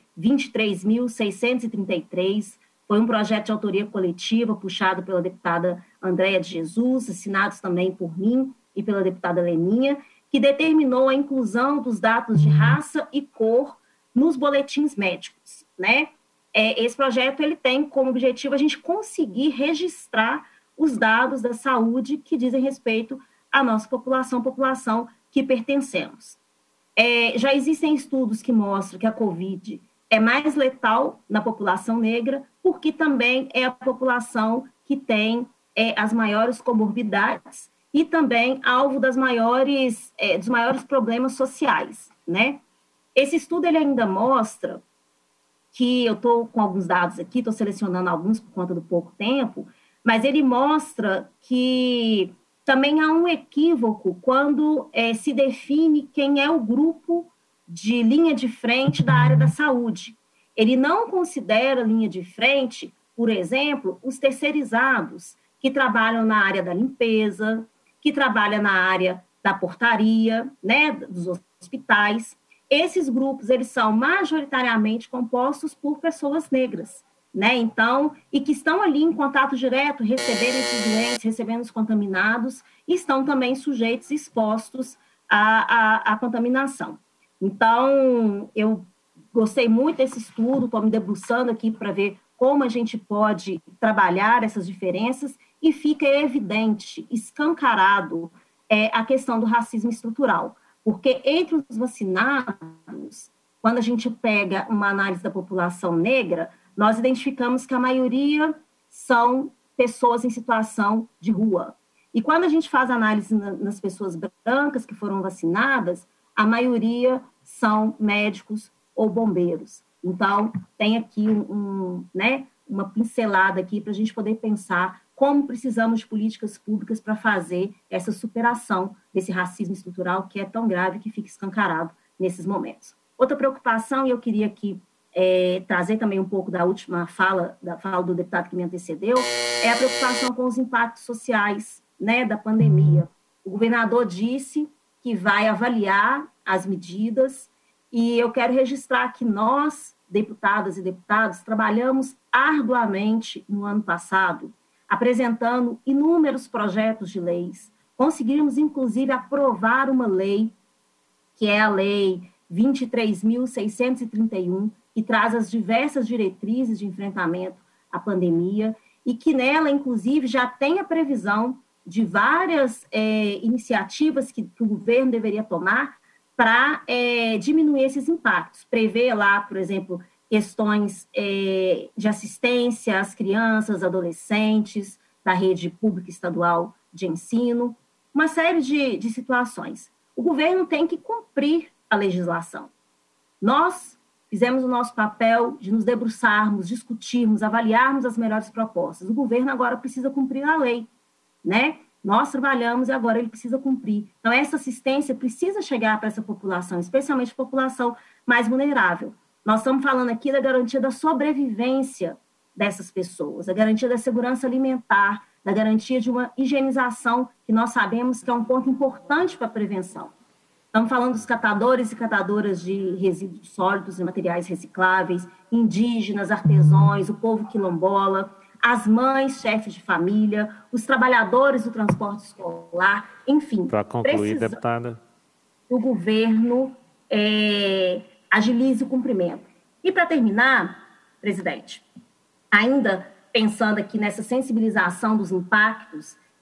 23.633, foi um projeto de autoria coletiva puxado pela deputada Andréia de Jesus, assinados também por mim e pela deputada Leninha, que determinou a inclusão dos dados de raça e cor nos boletins médicos, né? Esse projeto ele tem como objetivo a gente conseguir registrar os dados da saúde que dizem respeito à nossa população que pertencemos. Já existem estudos que mostram que a Covid é mais letal na população negra, porque também é a população que tem as maiores comorbidades e também alvo dos maiores problemas sociais, né? Esse estudo ele ainda mostra que, eu estou com alguns dados aqui, estou selecionando alguns por conta do pouco tempo, mas ele mostra que também há um equívoco quando se define quem é o grupo de linha de frente da área da saúde. Ele não considera linha de frente, por exemplo, os terceirizados, que trabalham na área da limpeza, que trabalham na área da portaria, né, dos hospitais. Esses grupos, eles são majoritariamente compostos por pessoas negras, né? Então, e que estão ali em contato direto, recebendo esses doentes, recebendo os contaminados, e estão também sujeitos, expostos à contaminação. Então, eu gostei muito desse estudo, estou me debruçando aqui para ver como a gente pode trabalhar essas diferenças, e fica evidente, escancarado, a questão do racismo estrutural. Porque entre os vacinados, quando a gente pega uma análise da população negra, nós identificamos que a maioria são pessoas em situação de rua. E quando a gente faz análise nas pessoas brancas que foram vacinadas, a maioria são médicos ou bombeiros. Então, tem aqui uma pincelada aqui para a gente poder pensar como precisamos de políticas públicas para fazer essa superação desse racismo estrutural que é tão grave que fica escancarado nesses momentos. Outra preocupação, e eu queria aqui trazer também um pouco da última fala do deputado que me antecedeu, é a preocupação com os impactos sociais, né, da pandemia. O governador disse que vai avaliar as medidas, e eu quero registrar que nós, deputadas e deputados, trabalhamos arduamente no ano passado, apresentando inúmeros projetos de leis. Conseguimos, inclusive, aprovar uma lei, que é a Lei 23.631, que traz as diversas diretrizes de enfrentamento à pandemia, e que nela, inclusive, já tem a previsão de várias iniciativas que o governo deveria tomar para diminuir esses impactos. Prevê lá, por exemplo, questões de assistência às crianças, adolescentes, da rede pública estadual de ensino, uma série de situações. O governo tem que cumprir a legislação. Nós fizemos o nosso papel de nos debruçarmos, discutirmos, avaliarmos as melhores propostas. O governo agora precisa cumprir a lei, né? Nós trabalhamos e agora ele precisa cumprir. Então, essa assistência precisa chegar para essa população, especialmente a população mais vulnerável. Nós estamos falando aqui da garantia da sobrevivência dessas pessoas, da garantia da segurança alimentar, da garantia de uma higienização, que nós sabemos que é um ponto importante para a prevenção. Estamos falando dos catadores e catadoras de resíduos sólidos e materiais recicláveis, indígenas, artesãos, o povo quilombola, as mães, chefes de família, os trabalhadores do transporte escolar, enfim. Para concluir, deputada. O governo agilize o cumprimento. E para terminar, presidente, ainda pensando aqui nessa sensibilização dos impactos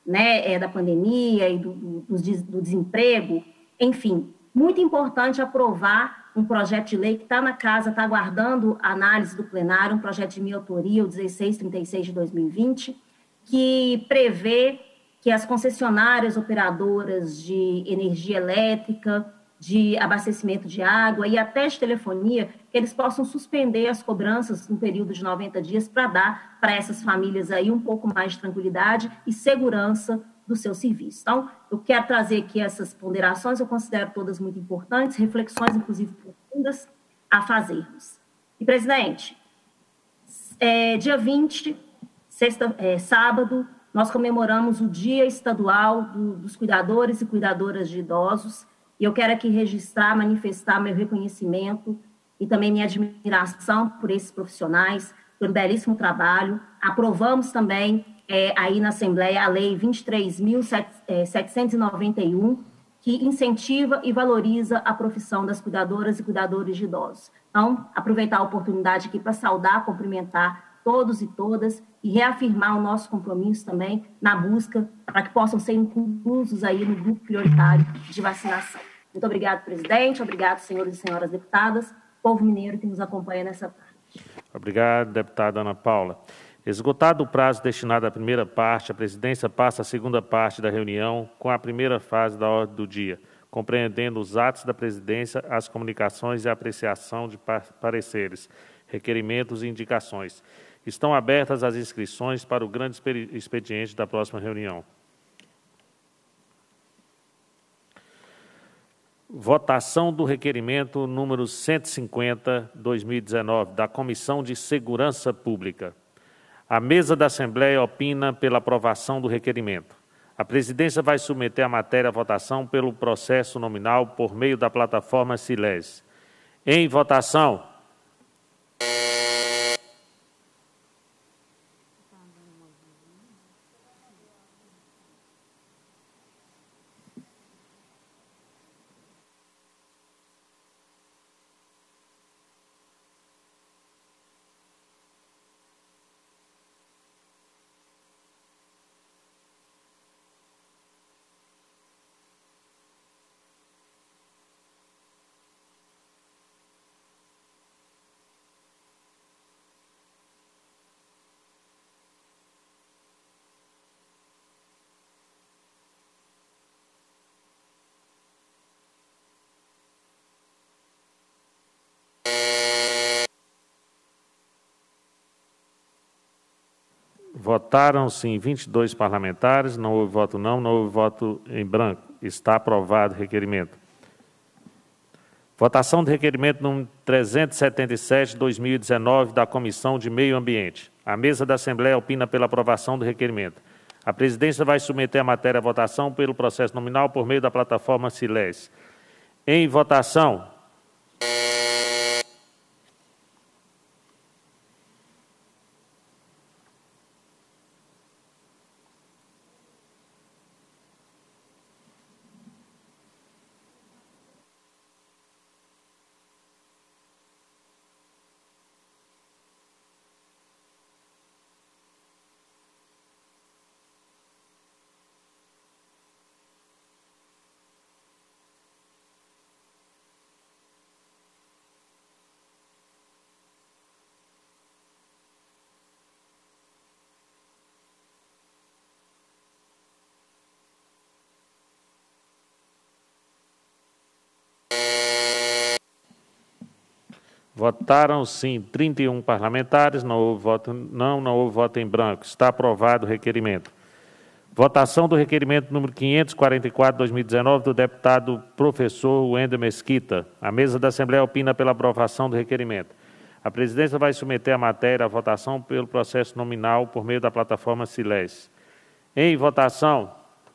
né, da pandemia e do desemprego, enfim, muito importante aprovar um projeto de lei que está na casa, está aguardando a análise do plenário, um projeto de minha autoria, o 1636 de 2020, que prevê que as concessionárias operadoras de energia elétrica, de abastecimento de água e até de telefonia, que eles possam suspender as cobranças no período de 90 dias para dar para essas famílias aí um pouco mais de tranquilidade e segurança do seu serviço. Então, eu quero trazer aqui essas ponderações, eu considero todas muito importantes, reflexões, inclusive, profundas a fazermos. E, presidente, dia 20, sábado, nós comemoramos o Dia Estadual dos Cuidadores e Cuidadoras de Idosos, e eu quero aqui registrar, manifestar meu reconhecimento e também minha admiração por esses profissionais, pelo belíssimo trabalho. Aprovamos também aí na Assembleia a Lei 23.791, que incentiva e valoriza a profissão das cuidadoras e cuidadores de idosos. Então, aproveitar a oportunidade aqui para saudar, cumprimentar todos e todas e reafirmar o nosso compromisso também na busca para que possam ser inclusos aí no grupo prioritário de vacinação. Muito obrigado, presidente. Obrigado, senhores e senhoras deputadas, povo mineiro que nos acompanha nessa tarde. Obrigado, deputada Ana Paula. Esgotado o prazo destinado à primeira parte, a presidência passa à segunda parte da reunião com a primeira fase da ordem do dia, compreendendo os atos da presidência, as comunicações e a apreciação de pareceres, requerimentos e indicações. Estão abertas as inscrições para o grande expediente da próxima reunião. Votação do requerimento número 150/2019, da Comissão de Segurança Pública. A mesa da Assembleia opina pela aprovação do requerimento. A presidência vai submeter a matéria à votação pelo processo nominal por meio da plataforma Siles. Em votação. Votaram-se em 22 parlamentares, não houve voto não houve voto em branco. Está aprovado o requerimento. Votação do requerimento número 377/2019 da Comissão de Meio Ambiente. A mesa da Assembleia opina pela aprovação do requerimento. A presidência vai submeter a matéria à votação pelo processo nominal por meio da plataforma Siles. Em votação. Votaram sim 31 parlamentares, não houve voto não houve voto em branco. Está aprovado o requerimento. Votação do requerimento número 544/2019 do deputado professor Wender Mesquita. A mesa da Assembleia opina pela aprovação do requerimento. A presidência vai submeter a matéria à votação pelo processo nominal por meio da plataforma Siles. Em votação.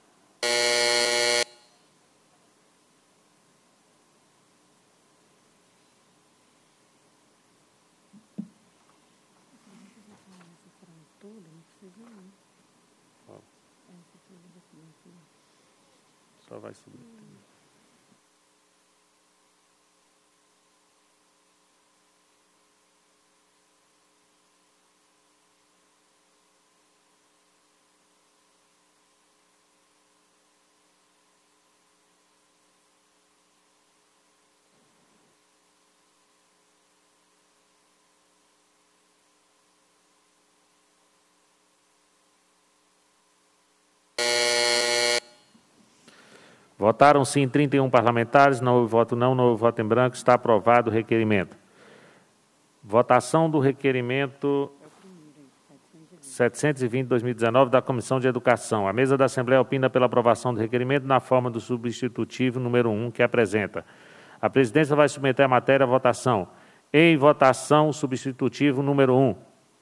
Só vai subir. Votaram sim 31 parlamentares, não houve voto não, não houve voto em branco, está aprovado o requerimento. Votação do requerimento 720/2019 da Comissão de Educação. A mesa da Assembleia opina pela aprovação do requerimento na forma do substitutivo número 1 que apresenta. A presidência vai submeter a matéria à votação. Em votação, substitutivo número 1.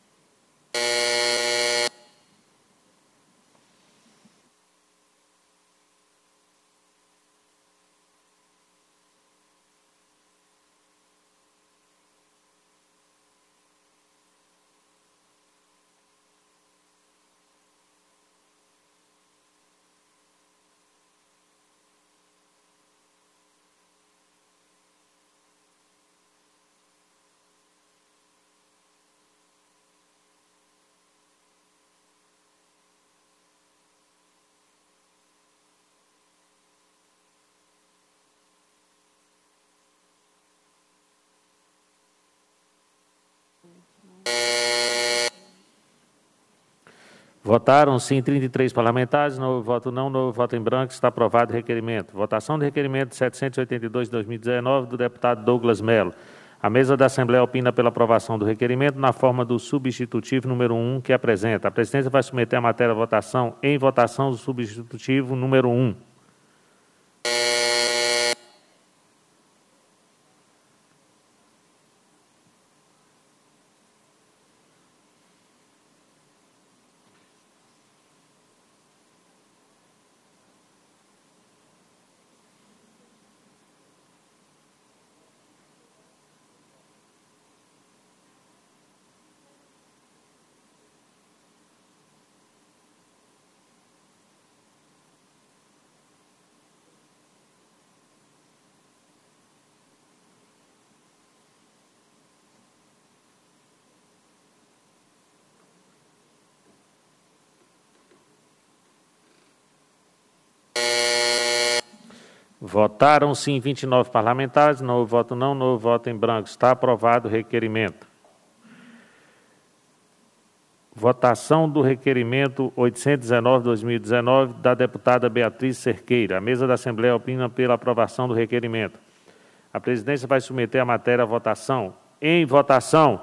Votaram sim 33 parlamentares, não houve voto não, não houve voto em branco, está aprovado o requerimento. Votação do requerimento 782 de 2019 do deputado Douglas Mello. A mesa da Assembleia opina pela aprovação do requerimento na forma do substitutivo número 1 que apresenta. A presidência vai submeter a matéria à votação. Em votação, o substitutivo número 1. Votaram sim 29 parlamentares, não houve voto não, não houve voto em branco. Está aprovado o requerimento. Votação do requerimento 819/2019 da deputada Beatriz Cerqueira. A mesa da Assembleia opina pela aprovação do requerimento. A presidência vai submeter a matéria à votação. Em votação.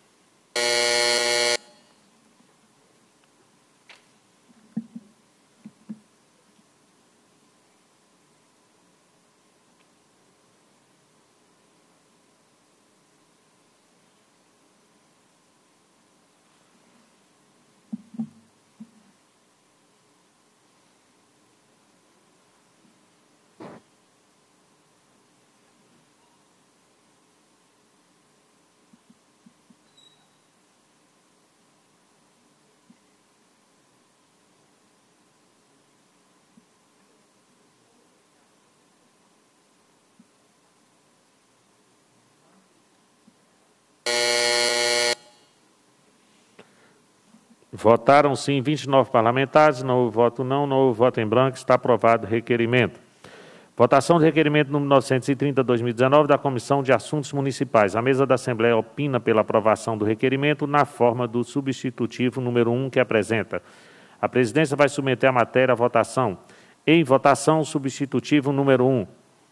Votaram sim 29 parlamentares, não houve voto não, não houve voto em branco, está aprovado o requerimento. Votação do requerimento número 930/2019 da Comissão de Assuntos Municipais. A mesa da Assembleia opina pela aprovação do requerimento na forma do substitutivo número 1 que apresenta. A presidência vai submeter a matéria à votação. Em votação, substitutivo número 1.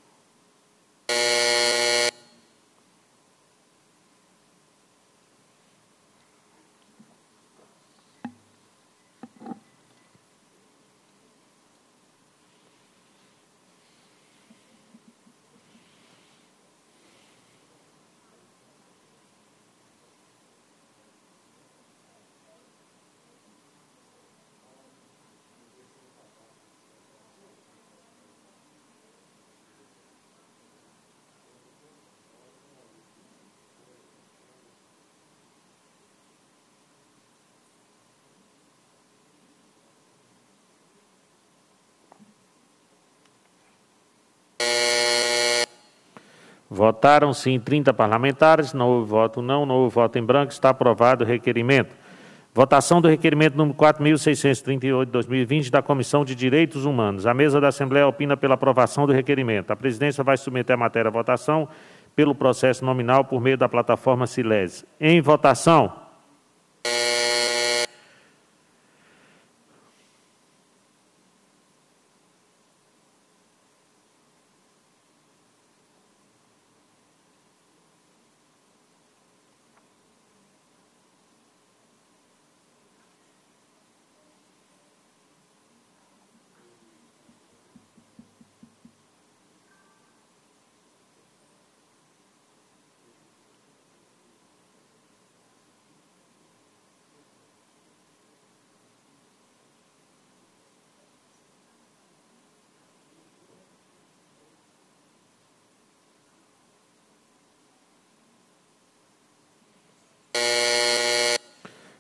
Votaram sim 30 parlamentares, não houve voto não, não houve voto em branco, está aprovado o requerimento. Votação do requerimento número 4.638 de 2020 da Comissão de Direitos Humanos. A mesa da Assembleia opina pela aprovação do requerimento. A presidência vai submeter a matéria à votação pelo processo nominal por meio da plataforma Silese. Em votação.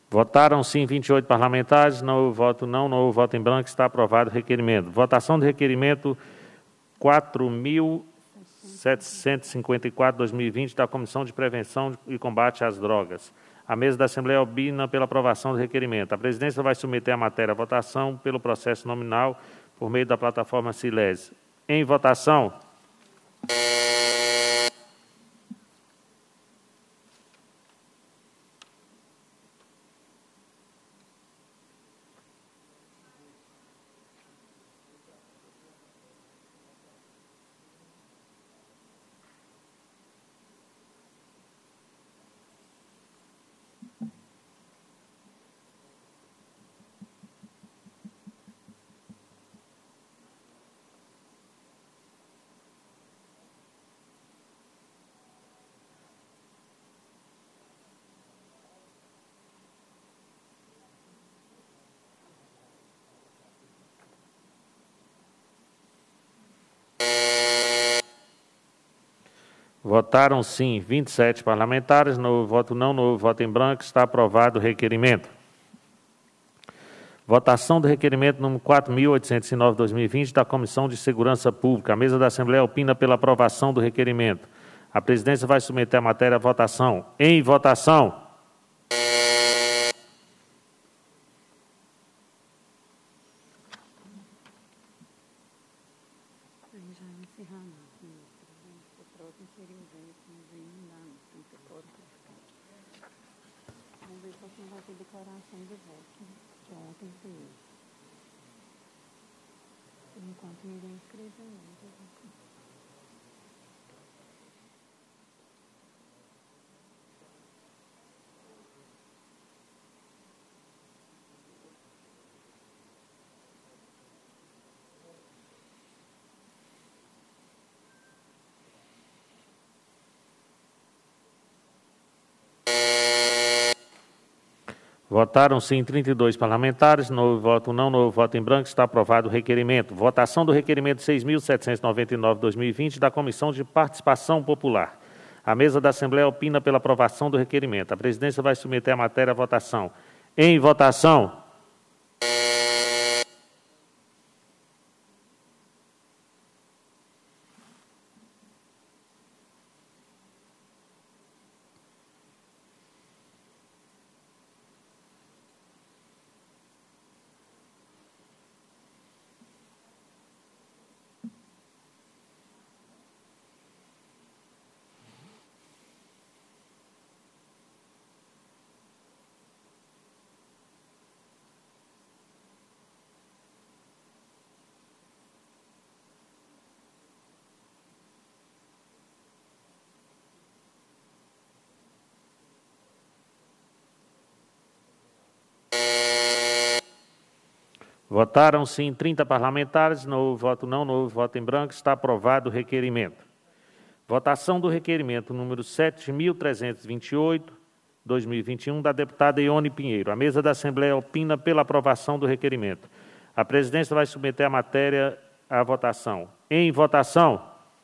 Votaram sim 28 parlamentares, não houve voto não, não houve voto em branco, está aprovado o requerimento. Votação do requerimento 4.754/2020 da Comissão de Prevenção e Combate às Drogas. A mesa da Assembleia opina pela aprovação do requerimento. A presidência vai submeter a matéria à votação pelo processo nominal por meio da plataforma Silese. Em votação. Votaram sim 27 parlamentares, não houve voto não, não houve voto em branco, está aprovado o requerimento. Votação do requerimento número 4.809/2020 da Comissão de Segurança Pública. A mesa da Assembleia opina pela aprovação do requerimento. A presidência vai submeter a matéria à votação. Em votação. Votaram sim 32 parlamentares, não houve voto não, não houve voto em branco, está aprovado o requerimento. Votação do requerimento 6.799/2020 da Comissão de Participação Popular. A mesa da Assembleia opina pela aprovação do requerimento. A presidência vai submeter a matéria à votação. Em votação. Votaram sim 30 parlamentares, não houve voto não, não houve voto em branco, está aprovado o requerimento. Votação do requerimento número 7.328/2021 da deputada Ione Pinheiro. A mesa da Assembleia opina pela aprovação do requerimento. A presidência vai submeter a matéria à votação. Em votação.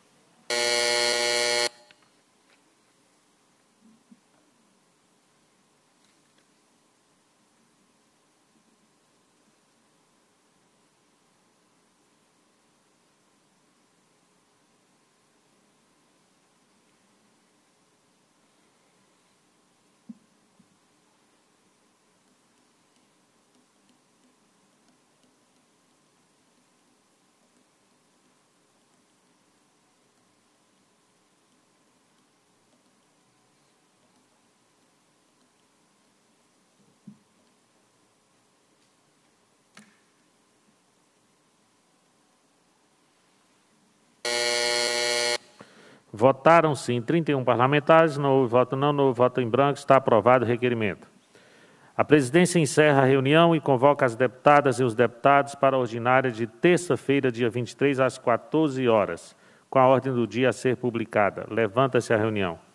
Votaram sim 31 parlamentares, não houve voto não, não houve voto em branco, está aprovado o requerimento. A presidência encerra a reunião e convoca as deputadas e os deputados para a ordinária de terça-feira, dia 23, às 14 horas, com a ordem do dia a ser publicada. Levanta-se a reunião.